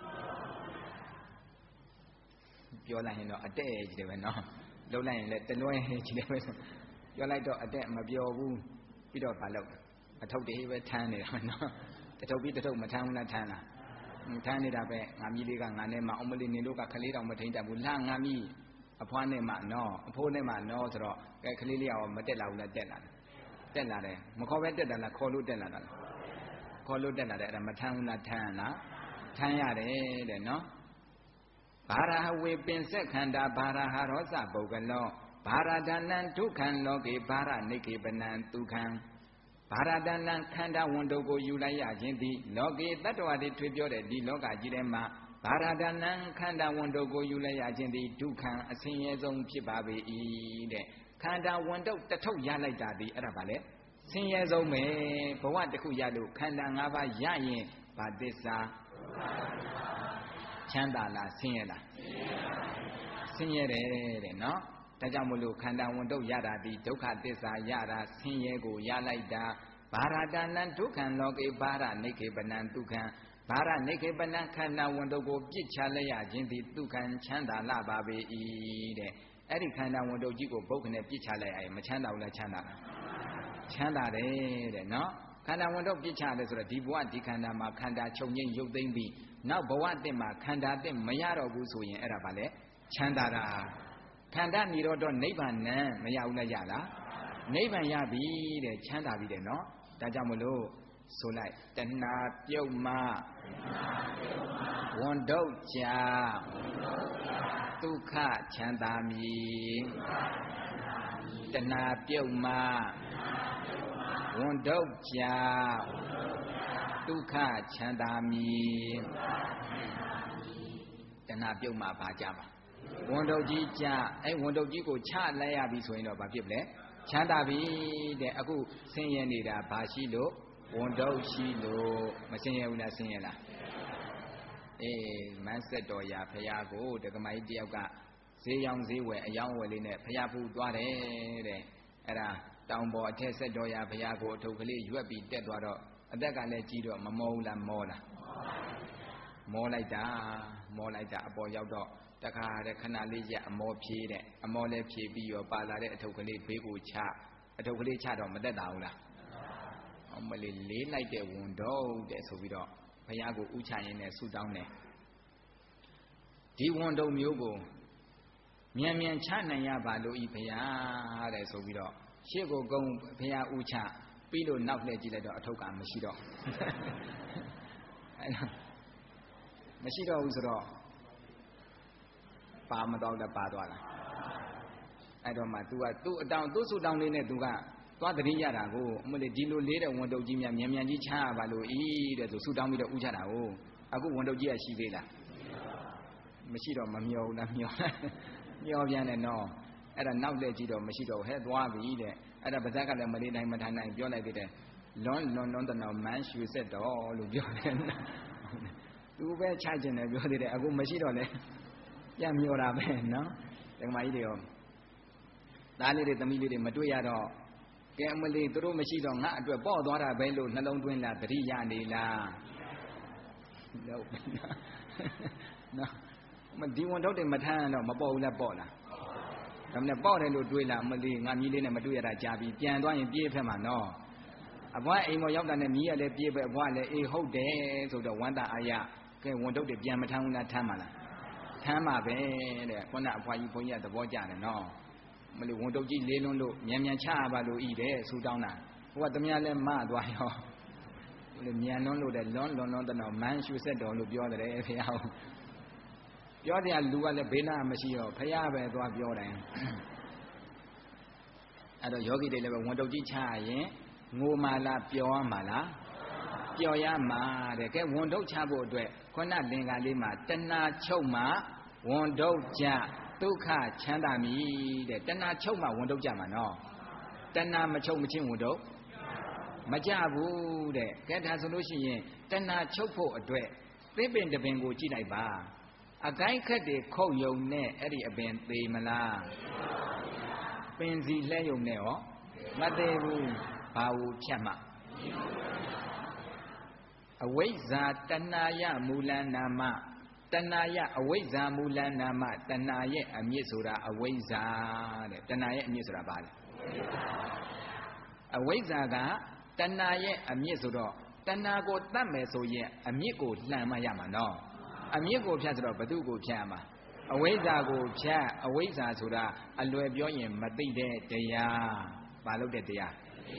ပြောလိုက်ရင်တော့အတဲ့ကြီးတယ်ပဲနော်လှုပ်လိုက်ရင်လည်းတလွဲကြီးတယ်ပဲပြောလိုက်တော့အတဲ့မပြောဘူးပြီးတော့ဘာလုပ်အထုပ်တွေပဲထမ်းနေတာနော်တထုပ်ပြီးတထုပ်မထမ်းဘူးလားထမ်းလားထမ်းနေတာပဲငါမီးလေးကငါနဲ့မှအမလေးနေလို့ကခလေးတောင်မထိန်တတ်ဘူးလှငါမီးအဖွားနဲ့မှနော်အဖိုးနဲ့မှနော်ဆိုတော့ကဲခလေးလေးရောမတက်လာဘူးလားတက်လာတယ်မခေါ်ပဲတက်တာလားခေါ်လို့တက်လာတာလားခေါ်လို့တက်လာတယ်အဲ့ဒါမထမ်းဘူးလားထမ်းလားထမ်းရတယ်တဲ့နော်ဘာရဟဝေပင်ဆက်ခန္ဓာဘာရဟရောစပုဂ္ဂလောဘာရဒနံဒုက္ခံလောကေဘာရနိကေပနံဒုက္ခံဘာရဒနံခန္ဓာဝန်တို့ကိုယူလိုက်ရခြင်းသည်လောကေတတ္တဝါတွေထွေပြောတဲ့ဒီလောကကြီးထဲမှာဘာရဒနံခန္ဓာဝန်တို့ကိုယူလိုက်ရခြင်းသည်ဒုက္ခံအဆင်းရဲဆုံးဖြစ်ပါပေ၏တဲ့ခန္ဓာဝန်တို့တထုပ်ရလိုက်တာဒီအဲ့ဒါပါလေဆင်းရဲဆုံးပဲဘဝတစ်ခုရလို့ခန္ဓာ၅ပါးရရင်ဘာသစ္စာချမ်းသာလားဆင်းရဲလားဆင်းရဲတယ်တဲ့နော်ဒါကြောင့်မလို့ခန္ဓာဝန်တို့ရတာဒီဒုက္ခသစ္စာရတာဆင်းရဲကိုရလိုက်တာဘာရဒနံဒုက္ခံလောကေဘာရနိကေပနံဒုက္ခံဘာရနိကေပနံခန္ဓာဝန်တို့ကိုပြစ်ချလိုက်ရခြင်းသည်ဒုက္ခံချမ်းသာလာပါပေ၏တဲ့အဲ့ဒီခန္ဓာဝန်တို့ကြီးကိုဘုက္ခနဲ့ပြစ်ချလိုက်ရရင်မချမ်းသာဘူးလားချမ်းသာလားချမ်းသာတယ်တဲ့နော်ခန္ဓာဝန်တို့ပြစ်ချတယ်ဆိုတော့ဒီဘဝဒီခန္ဓာမှာခန္ဓာချုပ်ငိမ့်ရုပ်သိမ်းပြီးနောက်ဘဝတင့်မှာခန္ဓာတင့်မရတော့ဘူးဆိုရင်အဲ့ဒါပါလေချမ်းသာတာခန္ဓာនិရောဓနိဗ္ဗာန်မရဘူးလားရလားနိဗ္ဗာန်ရပြီတဲ့ချမ်းသာပြီတဲ့နော်ဒါကြောင့်မလို့ဆိုလိုက်တဏှာပြုတ်မှဝန်တုတ်ကြာဒုက္ခချမ်းသာမည်တဏှာပြုတ်မှဝန်ဒုတ်ကြဒုက္ခချမ်းသာမည်တဏှာပြုတ်မှဘာကြမှာဝန်ဒုတ်ကြီးကြဝန်ဒုတ်ကြီးကိုချလိုက်ရပြီဆိုရင်တော့ဘာဖြစ်လဲချမ်းသာပြီတဲ့အခုဆင်းရဲနေတာဘာရှိလို့ဝန်ဒုတ်ရှိလို့မဆင်းရဲဘူးလားဆင်းရဲလားမန်းဆက်တော်ရာဖရာကိုဒကမကြီးတယောက်ကဈေးရောင်းဈေးဝယ်အယောင်းဝယ်လေးနဲ့ဖရာဖူသွားတယ်တဲ့အဲ့ဒါတောင်ပေါ်အထက်ဆက်တော်ရာဖရာကိုအထုပ်ကလေးရွက်ပြီးတက်သွားတော့အသက်ကလည်းကြီးတော့မမောဘူးလားမောလားမောလိုက်တာအပေါ်ရောက်တော့တခါတဲ့ခဏလေးရအမောဖြေးတဲ့အမောလည်းဖြေးပြီးရောပါလာတဲ့အထုပ်ကလေးဘေးကိုချအထုပ်ကလေးချတော့မသက်သာဘူးလားမလေးလေးလိုက်တဲ့ဝန်တော့တဲ့ဆိုပြီးတော့ဘုရားကိုဥချရင်းနဲ့ဆုတောင်းတယ်ဒီဝန်တုံမျိုးကိုမြန်မြန်ချနိုင်ရပါလို့ဤဘုရားတဲ့ဆိုပြီးတော့ရှေ့ကိုကုန်းဘုရားဥချပြီးလို့နောက်လှည့်ကြည့်လိုက်တော့အထုပ်ကမရှိတော့အဲ့တော့မရှိတော့ဘူးဆိုတော့ပါမတော့လည်းပါသွားလားအဲ့တော့မှ तू ကသူ့အတောင်သူ့ဆုတောင်းလေးနဲ့ तू ကသွားတတိရတာကိုအမလေးဒီလိုလေးတဲ့ဝန်တုပ်ကြီးများမြန်မြန်ကြီးချရပါလို့ဤတဲ့ဆိုဆုတောင်းပြီးတော့ဥချတာကိုအခုဝန်တုပ်ကြီးကရှိသေးလားမရှိတော့မမျောဘူးလားမျောပြန်တယ်နော်အဲ့ဒါနောက်လက်ကြည့်တော့မရှိတော့ဟဲ့သွားပြီတဲ့အဲ့ဒါပါဇက်ကလည်းမလေးတိုင်းမထမ်းနိုင်ပြောလိုက်သေးတယ်လွန်တနော်မန်းရွှေဆက်တော်လို့ပြောတယ်သူပဲချခြင်းတယ်ပြောသေးတယ်အခုမရှိတော့လေပြန်မျောတာပဲနော်ဒကမကြီးတွေရောသားလေးတွေသမီးလေးတွေမတွေ့ရတော့ကဲအမလေးသူတို့မရှိတော့ငါအတွက်ပေါ့သွားတာပဲလို့နှလုံးသွင်းလာတတိယနေလားနော်မဒီဝန်ထုတ်တယ်မထမ်းတော့မပေါ့ဘူးလားပေါ့လားဒါနဲ့ပေါ့တယ်လို့တွေးလာအမလေးငါမြည်လေးနဲ့မတွေ့ရတာကြာပြီပြန်သွားရင်ပြေးဖက်မှာနော်အဘွားအိမ်ပေါ်ရောက်တာနဲ့မြည်ရလဲပြေးပဲအဘွားလည်းအေးဟုတ်တယ်ဆိုတော့ဝမ်းသာအားရကဲဝန်ထုတ်တယ်ပြန်မထမ်းဘူးလားထမ်းမှာလားထမ်းမှာပဲတဲ့ခုနအဘွားကြီးဘုန်းကြီးကသဘောကျတယ်နော်မလို့ဝန်တုပ်ကြီးလေးလွန်းလို့မြန်မြန်ချရပါလို့ဤတဲ့ဆူတောင်းတာဟိုကသမ ्या လဲမသွားရောလေမြန်လွန်းလို့တဲ့လွန်းတော့မန်းရွှေဆက်တော်လို့ပြောတယ်ဖះပြောတယ်လူကလည်းဘေးနာမရှိရောဖះပဲသွားပြောတယ်အဲ့တော့ယောဂီတွေလည်းပဲဝန်တုပ်ကြီးချရရင်ငိုမာလားပျော်ရမှာလားပျော်ရမှာတဲ့ကဲဝန်တုပ်ချဖို့အတွက်ခုနလင်္ကာလေးမှာတဏှာချုပ်မှာဝန်တုပ်ကြဒုက္ခချမ်းသာမည်တဲ့တဏှာချုပ်မှဝန်တုပ်ကြမှာနော်တဏှာမချုပ်မချင်းဝန်တုပ်မကြဘူးတဲ့ကဲဒါဆိုလို့ရှိရင်တဏှာချုပ်ဖို့အတွက်သစ်ပင်တစ်ပင်ကိုကြည့်လိုက်ပါအကိုင်းခက်တွေခုတ်ယုံနဲ့အဲ့ဒီအပင်သေးမလားပင်စီလှဲယုံနဲ့ရောမသေးဘူးဘာကိုဖြတ်မှအဝိဇ္ဇာတဏှာယမူလနာမတဏှာယအဝိဇ္ဇာမူလနာမတဏှာရဲ့အမြစ်ဆိုတာအဝိဇ္ဇာတဲ့တဏှာရဲ့အမြစ်ဆိုတာဘာလဲအဝိဇ္ဇာကတဏှာရဲ့အမြစ်ဆိုတော့တဏှာကိုတတ်မယ်ဆိုရင်အမြစ်ကိုလှန်မှရမှာနော်အမြစ်ကိုဖြတ်ဆိုတော့ဘသူကိုဖြတ်ရမှာအဝိဇ္ဇာကိုဖြတ်အဝိဇ္ဇာဆိုတာအလွယ်ပြောရင်မသိတဲ့တရားဘာလို့တဲ့တရား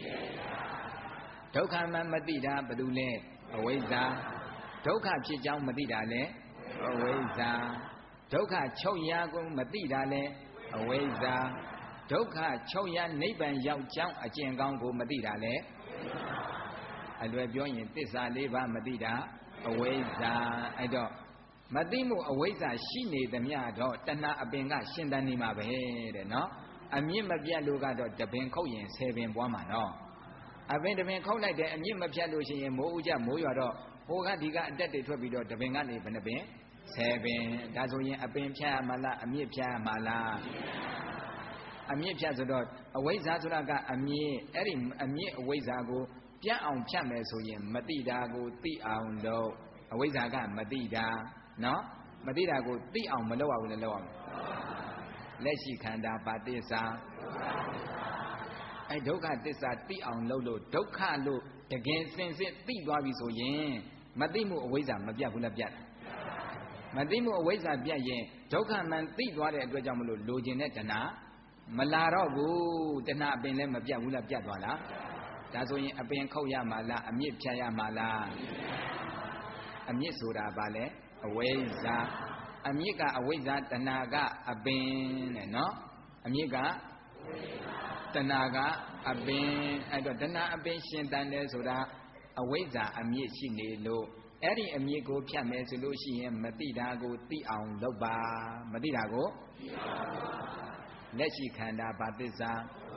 ဒုက္ခမှမသိတာဘယ်သူလဲအဝိဇ္ဇာဒုက္ခဖြစ်ကြောင်းမသိတာလဲအဝိဇ္ဇာဒုက္ခချုပ်ရာကိုမသိတာလဲအဝိဇ္ဇာဒုက္ခချုပ်ရာနိဗ္ဗာန်ရောက်ကြောင်းအကျင့်ကောင်းကိုမသိတာလဲအလွယ်ပြောရင်သစ္စာလေးပါးမသိတာအဝိဇ္ဇာအဲ့တော့မသိမှုအဝိဇ္ဇာရှိနေသမျှတော့တဏှာအပင်ကရှင်သန်နေမှာပဲတဲ့နော်အမြင့်မပြတ်လို့ကတော့တပင်ခုတ်ရင်10ပင်ပွားမှာနော်အပင်တပင်ခုတ်လိုက်တယ်အမြင့်မပြတ်လို့ရှိရင်မိုးဥကြမိုးရွာတော့ဟိုကဒီကအတက်တွေထွက်ပြီးတော့တပင်ကနေဘယ်နှပင်10ပင်ဒါဆိုရင်အပင်ဖြတ်ရမှာလားအမြင့်ဖြတ်ရမှာလားအမြင့်ဖြတ်ဆိုတော့အဝိဇ္ဇာဆိုတာကအမြင့်အဲ့ဒီအမြင့်အဝိဇ္ဇာကိုပြတ်အောင်ဖြတ်မယ်ဆိုရင်မတိတာကိုသိအောင်လုပ်အဝိဇ္ဇာကမတိတာနော်မတိတာကိုသိအောင်မလုပ်ရဘူးလေလုပ်ရမယ်လက်ရှိခန္ဓာပါတိစ္ဆာအဲ့ဒုက္ခသစ္စာသိအောင်လုပ်လို့ဒုက္ခလို့တကယ်စင်စစ်သိသွားပြီဆိုရင်မသိမှုအဝိဇ္ဇာမပြတ်ဘူးလားပြတ်မသိမှုအဝိဇ္ဇာပြတ်ရင်ဒုက္ခမှန်သိသွားတဲ့အတွက်ကြောင့်မလို့လိုချင်တဲ့တဏှာမလာတော့ဘူးတဏှာအပင်လည်းမပြတ်ဘူးလားပြတ်သွားလားဒါဆိုရင်အပင်ခုတ်ရမှာလားအမြစ်ဖြတ်ရမှာလားအမြစ်ဆိုတာဘာလဲအဝိဇ္ဇာအမြစ်ကအဝိဇ္ဇာတဏှာကအပင်တဲ့နော်အမြစ်ကတဏှာကအပင်အဲ့တော့တဏှာအပင်ရှင်တန်တယ်ဆိုတာအဝိဇ္ဇာအမြစ်ရှိနေလို့အဲ့ဒီအမြစ်ကိုဖြတ်မယ်ဆိုလို့ရှိရင်မသိတာကိုသိအောင်လုပ်ပါမသိတာကိုလက်ရှိခန္ဓာဘာသစ္စာ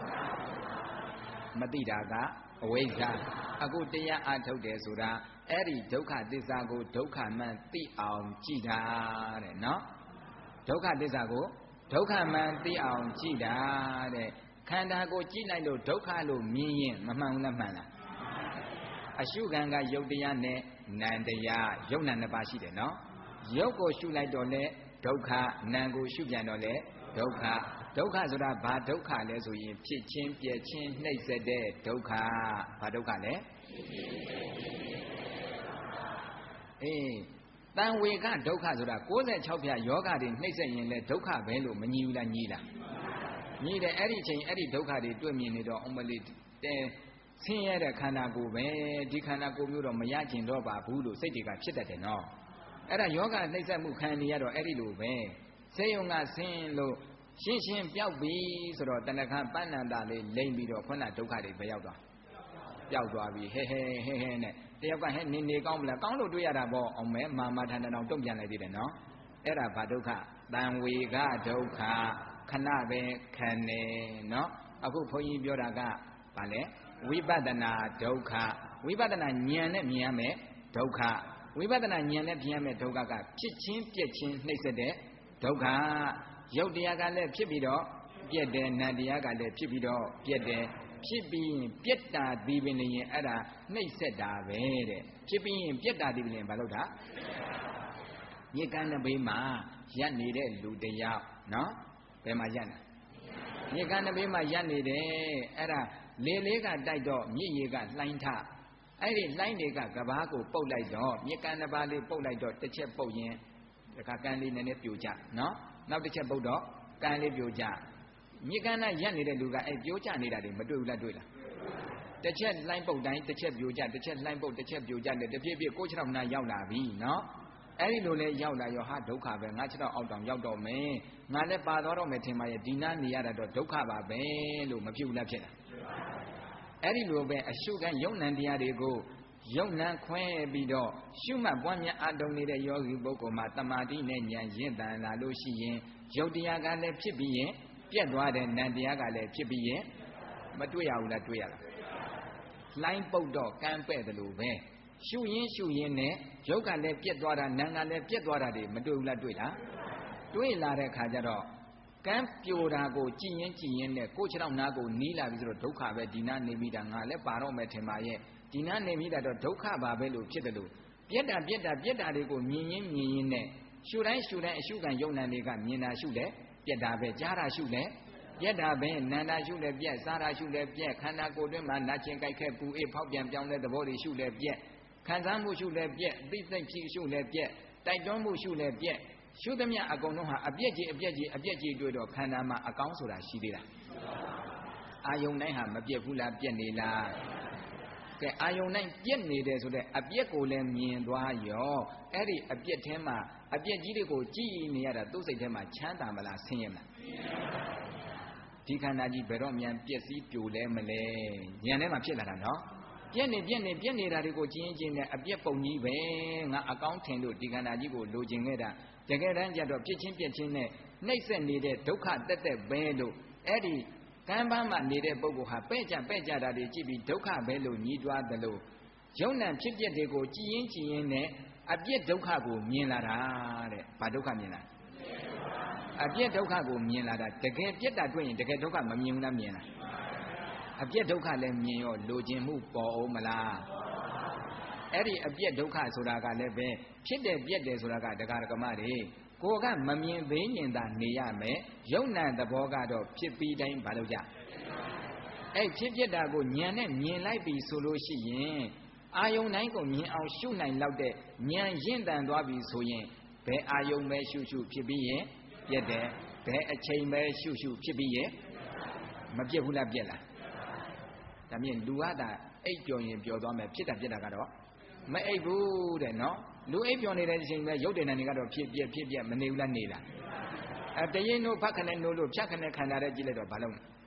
မသိတာကအဝိဇ္ဇာအခုတရားအထုတ်တယ်ဆိုတာအဲ့ဒီဒုက္ခသစ္စာကိုဒုက္ခမှန်သိအောင်ကြည့်တာတဲ့နော်ဒုက္ခသစ္စာကိုဒုက္ခမှန်သိအောင်ကြည့်တာတဲ့ခန္ဓာကိုကြည့်လိုက်လို့ဒုက္ခလို့မြင်ရင်မမှန်ဘူးလားမှန်လားအရှုခံကယုတ်တရားနဲ့နံတရားယုတ်နံနှစ်ပါးရှိတယ်နော်ယုတ်ကိုရှုလိုက်တော့လေဒုက္ခနံကိုရှုပြန်တော့လေဒုက္ခဒုက္ခဆိုတာဘာဒုက္ခလဲဆိုရင်ဖြစ်ချင်းပြည့်ချင်းနှိပ်စက်တဲ့ဒုက္ခဘာဒုက္ခလဲတန်ဝေကဒုက္ခဆိုတာ66ဖြာယောဂတွေနှိပ်စက်ရင်လေဒုက္ခပဲလို့မညီဘူးလားညီလားညီတယ်အဲ့ဒီချိန်အဲ့ဒီဒုက္ခတွေတွေ့မြင်နေတော့အမလေးတဲဆင်းရဲတဲ့ခန္ဓာကိုယ်ပဲဒီခန္ဓာကိုယ်မျိုးတော့မရကျင်တော့ပါဘူးလို့စိတ်တွေကဖြစ်တတ်တယ်နော်အဲ့ဒါယောဂနှိပ်စက်မှုခံနေရတော့အဲ့ဒီလိုပဲဆေးရုံကဆင်းလို့ရှင်းပျောက်ပြီဆိုတော့တဏှာပဏ္ဏတာလေးလိမ့်ပြီးတော့ခုနဒုက္ခတွေပဲရောက်သွားပျောက်သွားပြီဟဲနဲ့တယောက်ကဟဲနေကောင်းမလားကောင်းလို့တွေ့ရတာပေါ့အောင်မဲမာထန်တောင်တုံ့ပြန်လိုက်သေးတယ်နော်အဲ့ဒါဘာဒုက္ခတံဝေကဒုက္ခခဏပဲခံနေနော်အခုဘုန်းကြီးပြောတာကဘာလဲဝိပဿနာဒုက္ခဝိပဿနာဉာဏ်နဲ့မြင်ရမယ်ဒုက္ခဝိပဿနာဉာဏ်နဲ့မြင်ရမယ်ဒုက္ခကဖြစ်ချင်းပြည့်ချင်းနှိမ့်ဆက်တဲ့ဒုက္ခရုပ်တရားကလည်းဖြစ်ပြီးတော့ပြည့်တယ်နံတရားကလည်းဖြစ်ပြီးတော့ပြည့်တယ်ဖြစ်ပြီးရင်ပြက်တာဒီပင်လျင်အဲ့ဒါနှိမ့်ဆက်တာပဲတဲ့ဖြစ်ပြီးရင်ပြက်တာဒီပင်လျင်ဘာလို့တာမြေကမ်းတစ်ဘေးမှာရပ်နေတဲ့လူတယောက်နော်ဘယ်မှာရပ်နေမြေကမ်းတစ်ဘေးမှာရပ်နေတယ်အဲ့ဒါလေလေးကတိုက်တော့မြစ်ရေကလှိုင်းထအဲ့ဒီလှိုင်းတွေကကဘာကိုပုတ်လိုက်တော့မြေကမ်းတစ်ပါးလေးပုတ်လိုက်တော့တစ်ချက်ပုတ်ရင်ဒီကကမ်းလေးနည်းနည်းပြိုကျနော်နောက်တစ်ချက်ပုတ်တော့ကမ်းလေးပြိုကျမြေကမ်းနာရက်နေတဲ့လူကအဲ့ပြိုကျနေတာတွေမတွေ့ဘူးလားတွေ့လားတစ်ချက်လှိုင်းပုတ်တိုင်းတစ်ချက်ပြိုကျတစ်ချက်လှိုင်းပုတ်တစ်ချက်ပြိုကျတယ်တပြည့်ပြည့်ကို6ထောင်နာရောက်လာပြီနော်အဲ့ဒီလိုလဲရောက်လာရောဟာဒုက္ခပဲငါ6ထောင်အောက်တောင်ရောက်တော့မယ်ငါလည်းပါသွားတော့မယ်ထင်ပါရဲ့ဒီနာနေရတာတော့ဒုက္ခပါပဲလို့မဖြစ်ဘူးလားဖြစ်တာအဲ့ဒီလိုပဲအရှုခံယုံနံတရားတွေကိုယုံနံခွဲပြီးတော့ရှုမှတ်ပွားများအတုံနေတဲ့ယောဂီပုဂ္ဂိုလ်မှာတမာတိနဲ့ဉာဏ်ရင့်တန်လာလို့ရှိရင်ယုတ်တရားကလည်းဖြစ်ပြီးရင်ပြက်သွားတဲ့နံတရားကလည်းဖြစ်ပြီးရင်မတွေ့ရဘူးလားတွေ့ရလားလှိုင်းပုတ်တော့ကမ်းပဲ့တယ်လို့ပဲရှုရင်းနဲ့ယုတ်ကလည်းပြက်သွားတာနံကလည်းပြက်သွားတာတွေမတွေ့ဘူးလားတွေ့လားတွေ့လာတဲ့ခါကျတော့ကမ်းပြိုတာကိုကြည်ရင်နဲ့ကို6ထောင်နာကိုနီးလာပြီဆိုတော့ဒုက္ခပဲဒီနာနေမိတာငါလည်းပါတော့မယ်ထင်ပါရဲ့ဒီနာနေမိတာတော့ဒုက္ခပါပဲလို့ဖြစ်တယ်လို့ပြက်တာတွေကိုမြင်ရင်နဲ့ရှုတိုင်းအရှုခံယုံနံတွေကမြင်တာရှုတယ်ပြက်တာပဲကြားတာရှုတယ်ပြက်တာပဲနန္တာရှုတယ်ပြက်စားတာရှုတယ်ပြက်ခန္ဓာကိုယ်တွင်းမှာနာကျင်ကြိုက်ခဲပူအေးဖောက်ပြန်ပြောင်းလဲသဘောတွေရှုတယ်ပြက်ခံစားမှုရှုတယ်ပြက်သိသိဖြစ်ရှုတယ်ပြက်တိုက်တွန်းမှုရှုတယ်ပြက်ရှုသမျှအကုန်လုံးဟာအပြက်ကြီးတွေ့တော့ခန္ဓာမှာအကောင်းဆိုတာရှိသေးလားအာယုန်တိုင်းဟာမပြက်ဘူးလားပြက်နေလားကဲအာယုန်တိုင်းပြက်နေတယ်ဆိုတဲ့အပြက်ကိုလည်းမြင်သွားရောအဲ့ဒီအပြက်ထဲမှာအပြက်ကြီးတွေကိုကြည်နေရတာသူ့စိတ်ထဲမှာချမ်းသာမလားဆင်းရဲမလားဒီခန္ဓာကြီးဘယ်တော့မှပျက်စီးပြိုလဲမလဲဉာဏ်ထဲမှာဖြစ်လာတာနော်ပြက်နေတာတွေကိုကြည်ရင်နဲ့အပြက်ပုံကြီးပဲငါအကောင်းထင်လို့ဒီခန္ဓာကြီးကိုလိုချင်ခဲ့တာတကယ်တမ်းကျတော့ပြက်ချင်းနဲ့နှိမ့်ဆက်နေတဲ့ဒုက္ခတက်ပဲလို့အဲ့ဒီကံပန်းမှာနေတဲ့ပုဂ္ဂိုလ်ဟာပဲ့ကြတာတွေကြည့်ပြီးဒုက္ခပဲလို့ညီးတွားတယ်လို့ယုံ nant ဖြစ်ပျက်တွေကိုကြည်ရင်နဲ့အပြစ်ဒုက္ခကိုမြင်လာတာတဲ့ဘာဒုက္ခမြင်လာအပြစ်ဒုက္ခကိုမြင်လာတာတကယ်ပြက်တာတွေ့ရင်တကယ်ဒုက္ခမမြင်ဘူးလားမြင်လားအပြစ်ဒုက္ခလည်းမြင်ရောလိုချင်မှုပေါ်အောင်မလားအဲ့ဒီအပြစ်ဒုက္ခဆိုတာကလည်းပဲဖြစ်တယ်ပြက်တယ်ဆိုတာကတရားဓမ္မတွေကိုကမမြင်သေးရင်သာနေရမယ်ယုံ nant သဘောကတော့ဖြစ်ပြီးတိုင်းဘာလို့ကြအဲ့ဖြစ်ပြက်တာကိုဉာဏ်နဲ့မြင်လိုက်ပြီဆိုလို့ရှိရင်အာယုန်တိုင်းကိုမြင်အောင်ရှုနိုင်လောက်တဲ့ဉာဏ်ရင့်တန်သွားပြီဆိုရင်ဘယ်အာယုန်ပဲရှုဖြစ်ပြီးရင်ပြက်တယ်ဘယ်အချိန်ပဲရှုဖြစ်ပြီးရင်မပြက်ဘူးလားပြက်လားဒါမြင်လူကသာအိပ်ပျော်ရင်ပျော်သွားမယ်ဖြစ်တာပြက်တာကတော့မအိပ်ဘူးတဲ့နော်လူအိပ်ပျော်နေတဲ့အချိန်ပဲရုပ်တည်နေတွေကတော့ဖြစ်ပြက်မနေဘူးလားနေလားတရင်တို့ဖတ်ခနဲ့နိုးလို့ဖြတ်ခနဲ့ခံတာတဲ့ကြည့်လိုက်တော့ဘာလို့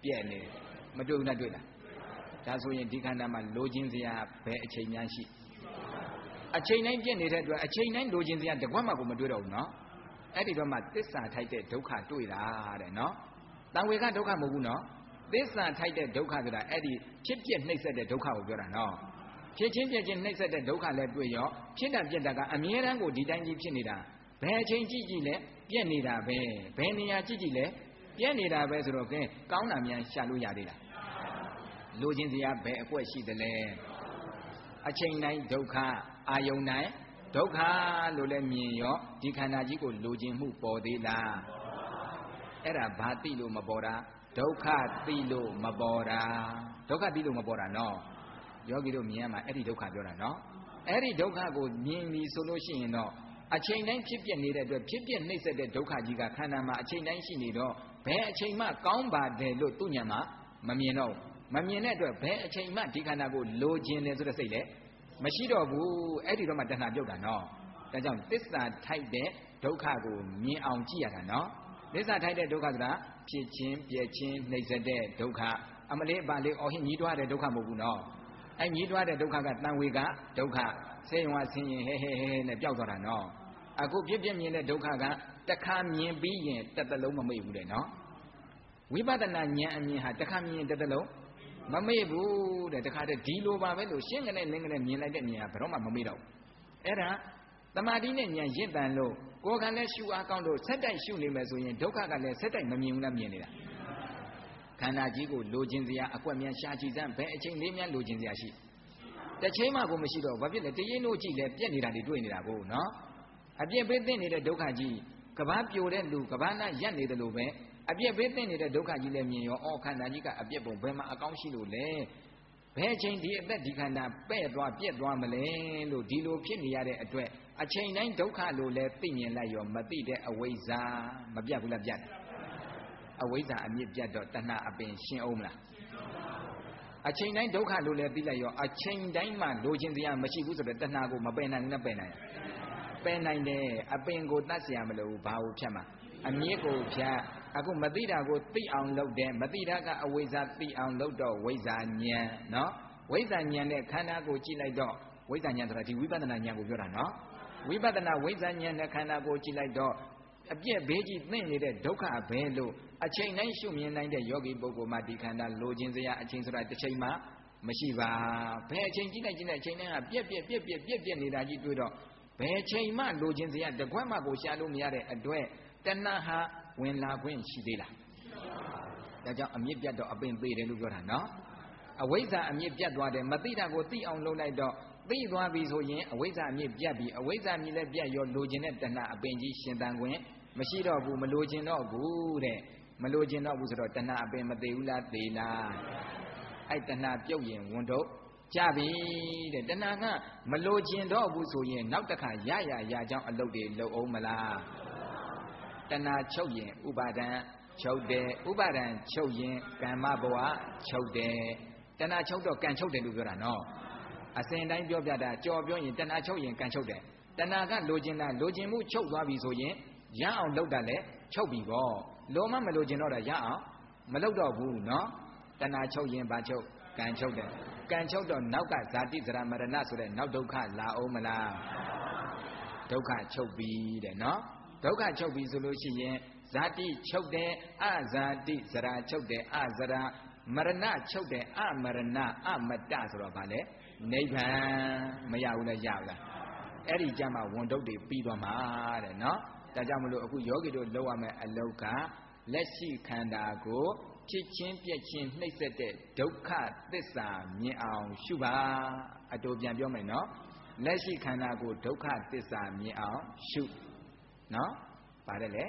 ပြည့်နေမတွေ့ဘူးလားတွေ့လားဒါဆိုရင်ဒီခန္ဓာမှာလိုချင်စရာဘယ်အချိန်များရှိအချိန်တိုင်းပြည့်နေတဲ့အတွက်အချိန်တိုင်းလိုချင်စရာတကွက်မှကိုမတွေ့တော့ဘူးနော်အဲ့ဒီတော့မှသစ္စာထိုက်တဲ့ဒုက္ခတွေ့တာတဲ့နော်တံဝေကဒုက္ခမဟုတ်ဘူးနော်သစ္စာထိုက်တဲ့ဒုက္ခဆိုတာအဲ့ဒီဖြစ်ပြနှိမ့်ဆက်တဲ့ဒုက္ခကိုပြောတာနော်ဖြစ်ချင်းပြည့်ချင်းနှိမ့်ဆက်တဲ့ဒုက္ခလည်းတွေ့ရောဖြစ်တာပြည့်တာကအမြဲတမ်းကိုဒီတိုင်းကြီးဖြစ်နေတာဘယ်အချိန်ကြည့်ကြည့်လဲပြည့်နေတာပဲဘယ်နေရာကြည့်ကြည့်လဲပြည့်နေတာပဲဆိုတော့ကဲကောင်းတာများရှာလို့ရသေးလားလိုချင်စရာဘယ်အကွက်ရှိသလဲအချိန်တိုင်းဒုက္ခအာယုန်တိုင်းဒုက္ခလို့လည်းမြင်ရောဒီခန္ဓာကြီးကိုလိုချင်မှုပေါ်သေးလားအဲ့ဒါဘာသိလို့မပေါ်တာဒုက္ခသိလို့မပေါ်တာဒုက္ခသိလို့မပေါ်တာနော်ယောဂီတို့မြင်ရမှာအဲ့ဒီဒုက္ခပြောတာနော်အဲ့ဒီဒုက္ခကိုမြင်ပြီဆိုလို့ရှိရင်တော့အချိန်တိုင်းဖြစ်ပြနေတဲ့အတွက်ဖြစ်ပြနှိမ့်ဆက်တဲ့ဒုက္ခကြီးကခန္ဓာမှာအချိန်တိုင်းရှိနေတော့ဘယ်အချိန်မှကောင်းပါတယ်လို့သူ့ညာမှာမမြင်တော့မမြင်တဲ့အတွက်ဘယ်အချိန်မှဒီခန္ဓာကိုလိုချင်တယ်ဆိုတဲ့စိတ်လည်းမရှိတော့ဘူးအဲ့ဒီတော့မှတဏှာပြုတ်တာနော်ဒါကြောင့်သစ္စာထိုက်တဲ့ဒုက္ခကိုမြင်အောင်ကြည့်ရတာနော်သစ္စာထိုက်တဲ့ဒုက္ခဆိုတာဖြစ်ချင်းပြည့်ချင်းနှိမ့်ဆက်တဲ့ဒုက္ခအမလေးပါလေးအော်ဟင်းညီးတွားတဲ့ဒုက္ခမဟုတ်ဘူးနော်အဲ့ညီးတွားတဲ့ဒုက္ခကတန်ဝေကဒုက္ခဆေးရုံကဆင်းရင်ဟဲဟဲဟဲနဲ့ပျောက်သွားတာနော်အခုဖြစ်ပြမြင်တဲ့ဒုက္ခကတစ်ခါမြင်ပြီးရင်တစ်သလုံးမမေ့ဘူးတဲ့နော်ဝိပဿနာဉာဏ်အမြင်ဟာတစ်ခါမြင်ရင်တစ်သလုံးမမေ့ဘူးတဲ့တခါတည်းဒီလိုပါပဲလို့ရှင်းကနေလင်းကနေမြင်လိုက်တဲ့မြင်ကဘယ်တော့မှမမေ့တော့ဘူးအဲ့ဒါတမာတိနဲ့ဉာဏ်ရင့်တန်လို့ကိုယ်ကလည်းရှုအားကောင်းလို့ဆက်တိုက်ရှုနေမယ်ဆိုရင်ဒုက္ခကလည်းဆက်တိုက်မမြင်ဘူးလားမြင်နေတာခန္ဓာကြီးကိုလိုချင်စရာအကွက်များရှားကြည့်စမ်းဘယ်အချိန်လေးများလိုချင်စရာရှိတစ်ချိန်မှကိုမရှိတော့ဘာဖြစ်လဲတရင်တို့ကြည့်လဲပြက်နေတာတွေတွေ့နေတာကိုနော်အပြက်ပေးသိနေတဲ့ဒုက္ခကြီးကဘာပြိုတဲ့လူကဘာနာရက်နေတယ်လို့ပဲအပြက်ပေးသိနေတဲ့ဒုက္ခကြီးလည်းမြင်ရောအော်ခန္ဓာကြီးကအပြက်ပုံဘယ်မှာအကောင်းရှိလို့လဲဘယ်အချိန်ဒီအသက်ဒီခန္ဓာပဲ့သွားပြက်သွားမလဲလို့ဒီလိုဖြစ်နေရတဲ့အတွက်အချိန်တိုင်းဒုက္ခလို့လဲသိမြင်လိုက်ရောမသိတဲ့အဝိဇ္ဇာမပြတ်ဘူးလားပြတ်တယ်အဝိဇ္ဇာအမြင့်ပြတ်တော့တဏှာအပင်ရှင်းအောင်မလားအချိန်တိုင်းဒုက္ခလို့လဲသိလိုက်ရောအချိန်တိုင်းမှလိုချင်စရာမရှိဘူးဆိုတော့တဏှာကိုမပယ်နိုင်ဘူးနဲ့ပယ်နိုင်ပယ်နိုင်တယ်အပင်ကိုတတ်เสียမလို့ဘာကိုဖြတ်မှာအမြင့်ကိုဖြတ်အခုမသိတာကိုသိအောင်လုပ်တယ်မသိတာကအဝိဇ္ဇာသိအောင်လုပ်တော့ဝိဇ္ဇာဉာဏ်နော်ဝိဇ္ဇာဉာဏ်နဲ့ခန္ဓာကိုကြည့်လိုက်တော့ဝိဇ္ဇာဉာဏ်ဆိုတာဒီဝိပဿနာဉာဏ်ကိုပြောတာနော်ဝိပဿနာဝိဇ္ဇာဉာဏ်နဲ့ခန္ဓာကိုကြည့်လိုက်တော့အပြည့်ဘေးကြီးသိနေတဲ့ဒုက္ခပဲလို့အချိန်တိုင်းရှုမြင်နိုင်တဲ့ယောဂီပုဂ္ဂိုလ်မှဒီခန္ဓာလိုချင်စရာအချိန်ဆိုတာတစ်ချိန်မှမရှိပါဘယ်အချိန်ကြည့်လိုက်အချိန်တိုင်းကပြက်နေတာကြီးတွေ့တော့ဘယ်ချိန်မှလိုချင်စရာတကွက်မှကိုရှာလို့မရတဲ့အတွက်တဏှာဟာဝင်လာခွင့်ရှိသေးလားဒါကြောင့်အမြင့်ပြတ်တော့အပင်သေးတယ်လို့ပြောတာနော်အဝိဇ္ဇာအမြင့်ပြတ်သွားတယ်မသိတာကိုသိအောင်လုပ်လိုက်တော့သိသွားပြီဆိုရင်အဝိဇ္ဇာအမြင့်ပြတ်ပြီအဝိဇ္ဇာမြည်လည်းပြတ်ရောလိုချင်တဲ့တဏှာအပင်ကြီးရှင်သန်ခွင့်မရှိတော့ဘူးမလိုချင်တော့ဘူးတဲ့မလိုချင်တော့ဘူးဆိုတော့တဏှာအပင်မသေးဘူးလားသေးလားအဲ့တဏှာပြုတ်ရင်ဝန်တော့ကြပြီတဲ့တဏှာကမလိုချင်တော့ဘူးဆိုရင်နောက်တစ်ခါရကြောင်းအလုပ်တွေလုပ်အောင်မလားတဏှာချုပ်ရင်ဥပါဒံချုပ်တယ်ဥပါဒံချုပ်ရင်ကမ္မဘဝချုပ်တယ်တဏှာချုပ်တော့ကံချုပ်တယ်လို့ပြောတာနော်အစဉ်တိုင်းပြောပြတာကြော်ပြောရင်တဏှာချုပ်ရင်ကံချုပ်တယ်တဏှာကလိုချင်တာလိုချင်မှုချုပ်သွားပြီဆိုရင်ရအောင်လုပ်တာလဲချုပ်ပြီပေါ့လိုမှမလိုချင်တော့တာရအောင်မလုပ်တော့ဘူးနော်တဏှာချုပ်ရင်ဘာချုပ်ကံချုပ်တယ်ကံချုပ်တော့နောက်ကဇာတိဇရာမရဏဆိုတဲ့နောက်ဒုက္ခလာအောင်မလားဒုက္ခချုပ်ပြီတဲ့နော်ဒုက္ခချုပ်ပြီဆိုလို့ရှိရင်ဇာတိချုပ်တယ်အဇာတိဇရာချုပ်တယ်အဇရာမရဏချုပ်တယ်အမရဏအမတဆိုတော့ဗာလေနိဗ္ဗာန်မရဘူးလားရဘူးလားအဲ့ဒီကြမှာဝန်တုတ်တွေပြီးသွားမှာတဲ့နော်ဒါကြောင့်မလို့အခုယောဂီတို့လုပ်ရမယ့်အလုပ်ကလက်ရှိခန္ဓာကိုဖြစ်ချင်းပြက်ချင်းနှိမ့်ဆက်တဲ့ဒုက္ခသစ္စာမြင်အောင်ရှုပါအတူပြန်ပြောမယ်နော်လက်ရှိခန္ဓာကိုဒုက္ခသစ္စာမြင်အောင်ရှုနော်ပါတယ်လေ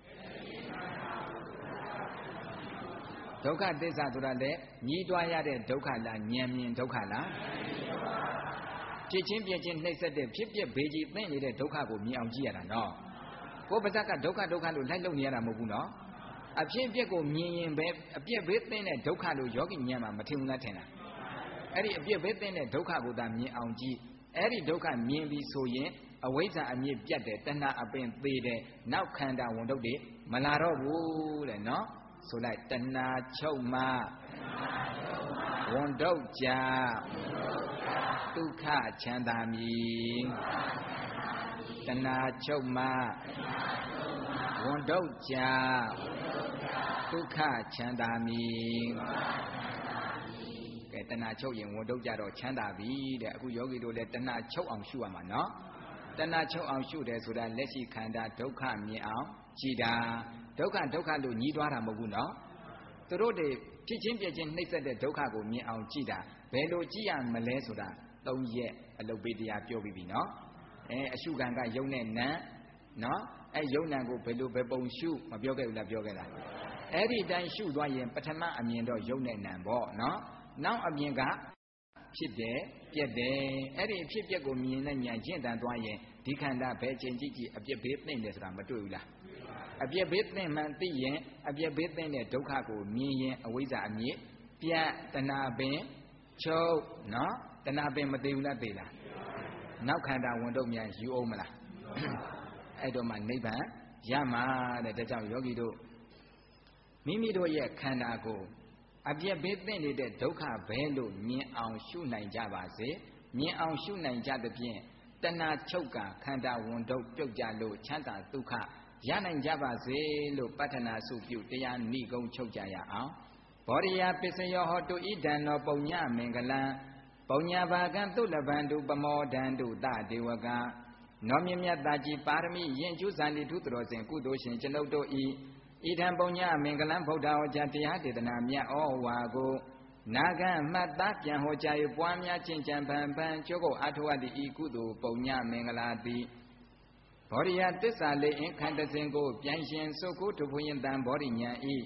ဒုက္ခသစ္စာဆိုတာလေညီးတွားရတဲ့ဒုက္ခလားဉာဏ်မြင်ဒုက္ခလားဖြစ်ချင်းပြက်ချင်းနှိမ့်ဆက်တဲ့ဖြစ်ပျက်ဘေးကြီးသိနေတဲ့ဒုက္ခကိုမြင်အောင်ကြည့်ရတာနော်ကိုယ်ပါဇက်ကဒုက္ခလို့လိုက်လုံနေရတာမဟုတ်ဘူးနော်အဖြစ်အပျက်ကိုမြင်ရင်ပဲအပြက်ဘေးသိတဲ့ဒုက္ခလို့ယောဂီဉာဏ်မှာမထင်ဘူးလားထင်လားအဲ့ဒီအပြက်ဘေးသိတဲ့ဒုက္ခကိုသာမြင်အောင်ကြည့်အဲ့ဒီဒုက္ခမြင်ပြီဆိုရင်အဝိဇ္ဇာအမြင့်ပြတ်တယ်တဏှာအပင်သေးတယ်နောက်ခန္ဓာဝန်တုတ်တွေမလာတော့ဘူးတဲ့နော်ဆိုလိုက်တဏှာချုပ်မှဝန်တုတ်ကြဒုက္ခချမ်းသာမည်တဏှာချုပ်မှဝန်တုတ်ကြဒုက္ခချမ်းသာမည်ကဲတဏှာချုပ်ရင်ဝန်တုတ်ကြတော့ချမ်းသာပြီတဲ့အခုယောဂီတို့လည်းတဏှာချုပ်အောင်ရှုရမှာနော်တဏှာချုပ်အောင်ရှုတယ်ဆိုတာလက်ရှိခန္ဓာဒုက္ခမြင်အောင်ကြည်တာဒုက္ခလို့ညီးသွားတာမဟုတ်ဘူးနော်သူတို့တွေဖြစ်ချင်းပြချင်းနှိမ့်ဆက်တဲ့ဒုက္ခကိုမြင်အောင်ကြည်တာဘယ်လိုကြည်ရမလဲဆိုတာ3ရက်အလုပ်ပေးတရားပြောပြီးပြီနော်အရှုခံကယုံနဲ့နံနော်ယုံနံကိုဘယ်လိုပဲပုံရှုမပြောခဲ့ဘူးလားပြောခဲ့လားအဲ့ဒီတိုင်းရှုသွားရင်ပထမအမြင်တော့ယုံနဲ့နံပေါ့နော်နောက်အမြင်ကဖြစ်တယ်ပြက်တယ်အဲ့ဒီဖြစ်ပြက်ကိုမြင်နဲ့မြန်ကျင့်တန်သွားရင်ဒီခန္ဓာဘယ်ချိန်ကြည့်အပြက်ဘေးသိမ့်တယ်ဆိုတာမတွေ့ဘူးလားအပြက်ဘေးသိမ့်မှန်သိရင်အပြက်ဘေးသိမ့်တဲ့ဒုက္ခကိုမြင်ရင်အဝိဇ္ဇာအမြစ်ပြတ်တဏှာပင်ချုပ်နော်တဏှာပင်မသိဘူးလားသိလားနောက်ခန္ဓာဝန်တော့မြန်ယူအောင်မလားအဲ့တော့မှနိဗ္ဗာန်ရမှာတဲ့ဒါကြောင့်ယောဂီတို့မိမိတို့ရဲ့ခန္ဓာကိုအပြက်ဘေးသင့်နေတဲ့ဒုက္ခပဲလို့မြင်အောင်ရှုနိုင်ကြပါစေမြင်အောင်ရှုနိုင်ကြသဖြင့်တဏှာချုပ်ကခန္ဓာဝန်တော့ပြုတ်ကြလို့ချမ်းသာဒုက္ခရနိုင်ကြပါစေလို့ပတ္ထနာစုပြုတရားနိဂုံးချုပ်ကြရအောင်ဘောရိယပစ္စယောဟောတုဣဒံနောပုံညမင်္ဂလံပုံညာဘာကံသုလဗန္တုပမောဒန္တုတဒေဝကနောမြမြတ်တာကြီးပါရမီယင်ကျူးဇာတိထုတော်စဉ်ကုသိုလ်ရှင်ကျွန်ုပ်တို့ဤဣဒံပုံညမင်္ဂလံဗုဒ္ဓဟောကြားတရားဒေသနာမြတ်ဩဝါကိုနာဂံမှတ်သားပြန်ဟောကြား၍ပွားများကျင့်ကြံပန်ပန်ကျိုးကိုအထောအပ်သည့်ဤကုသိုလ်ပုံညမင်္ဂလာသည်ဘောရိယတစ္ဆာလေးအင်ခန္တစဉ်ကိုပြန်ရှင်စုကုထုဖွရင်တံဘောရိညာဤ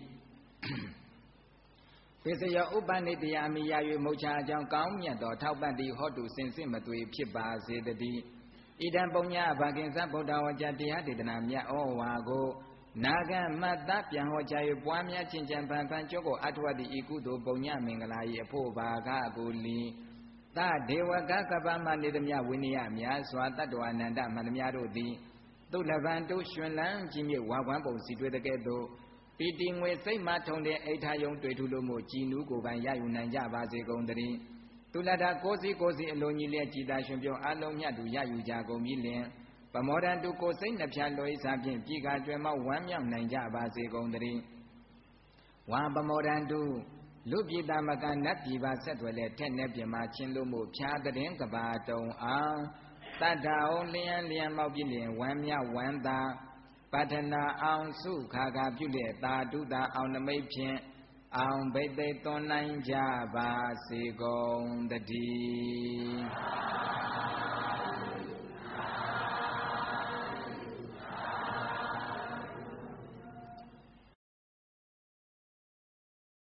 ပစ္စယဥပနိတယအမိယာ၍မုတ်ချအကြောင်းကောင်းမြတ်သောထောက်ပံ့သည့်ဟောတုစင်စစ်မသွေဖြစ်ပါစေတည်းဣဒံပုံညဘာကင်္စဗုဒ္ဓဝါကျတရားဒေသနာမြတ်ဩဝါကိုနာဂံမတ်သားပြန်ဟောကြား၍ပွားများချင်းချံပန်ပန်ကျောကိုအထောအပ်သည့်ဤကုသိုလ်ပုံညမင်္ဂလာ၏အဖို့ဘာကကိုလီသဒေဝကကပ္ပမနေသမျှဝိနည်းများစွာတတ္တဝအနန္တမန္တများတို့သည်သုလဗန္တုရွှင်လန်းကြီးမြစ်ဝါကွမ်းပုံစီတွေ့တဲ့ကဲ့သို့ပီတိငွေစိတ်မှထုံတဲ့အိဋ္ဌာယုံတွေ့ထူလို့မို့ကြည်နူးကိုယ်ပိုင်ရယူနိုင်ကြပါစေကုန်သတည်းသုလတာကိုစီအလုံးကြီးလျက်ကြည်သာရှင်ပြုံးအလုံးမြတ်သူရယူကြကုန်ပြီလင်ပမောဒန္တုကိုစိတ်နှဖြာလွှဲစားဖြင့်ပြည်ကကျွဲမောက်ဝမ်းမြောက်နိုင်ကြပါစေကုန်သတည်းဝါပမောဒန္တုလူပြည်သားမကနတ်ပြည်ပါဆက်ွယ်လဲထက်နဲ့ပြင်မှာချင်းလို့မို့ဖြားတဲ့ကဘာတုံအောင်တတ္တအောင်လျံမောက်ပြီလင်ဝမ်းမြောက်ဝမ်းသာပတ္ထနာအောင်စုခါခါပြုလျက်သာဓုတာအောင်နမိတ်ဖြင့်အောင်ဘိသိသွန်နိုင်ကြပါစေကုန်တည်း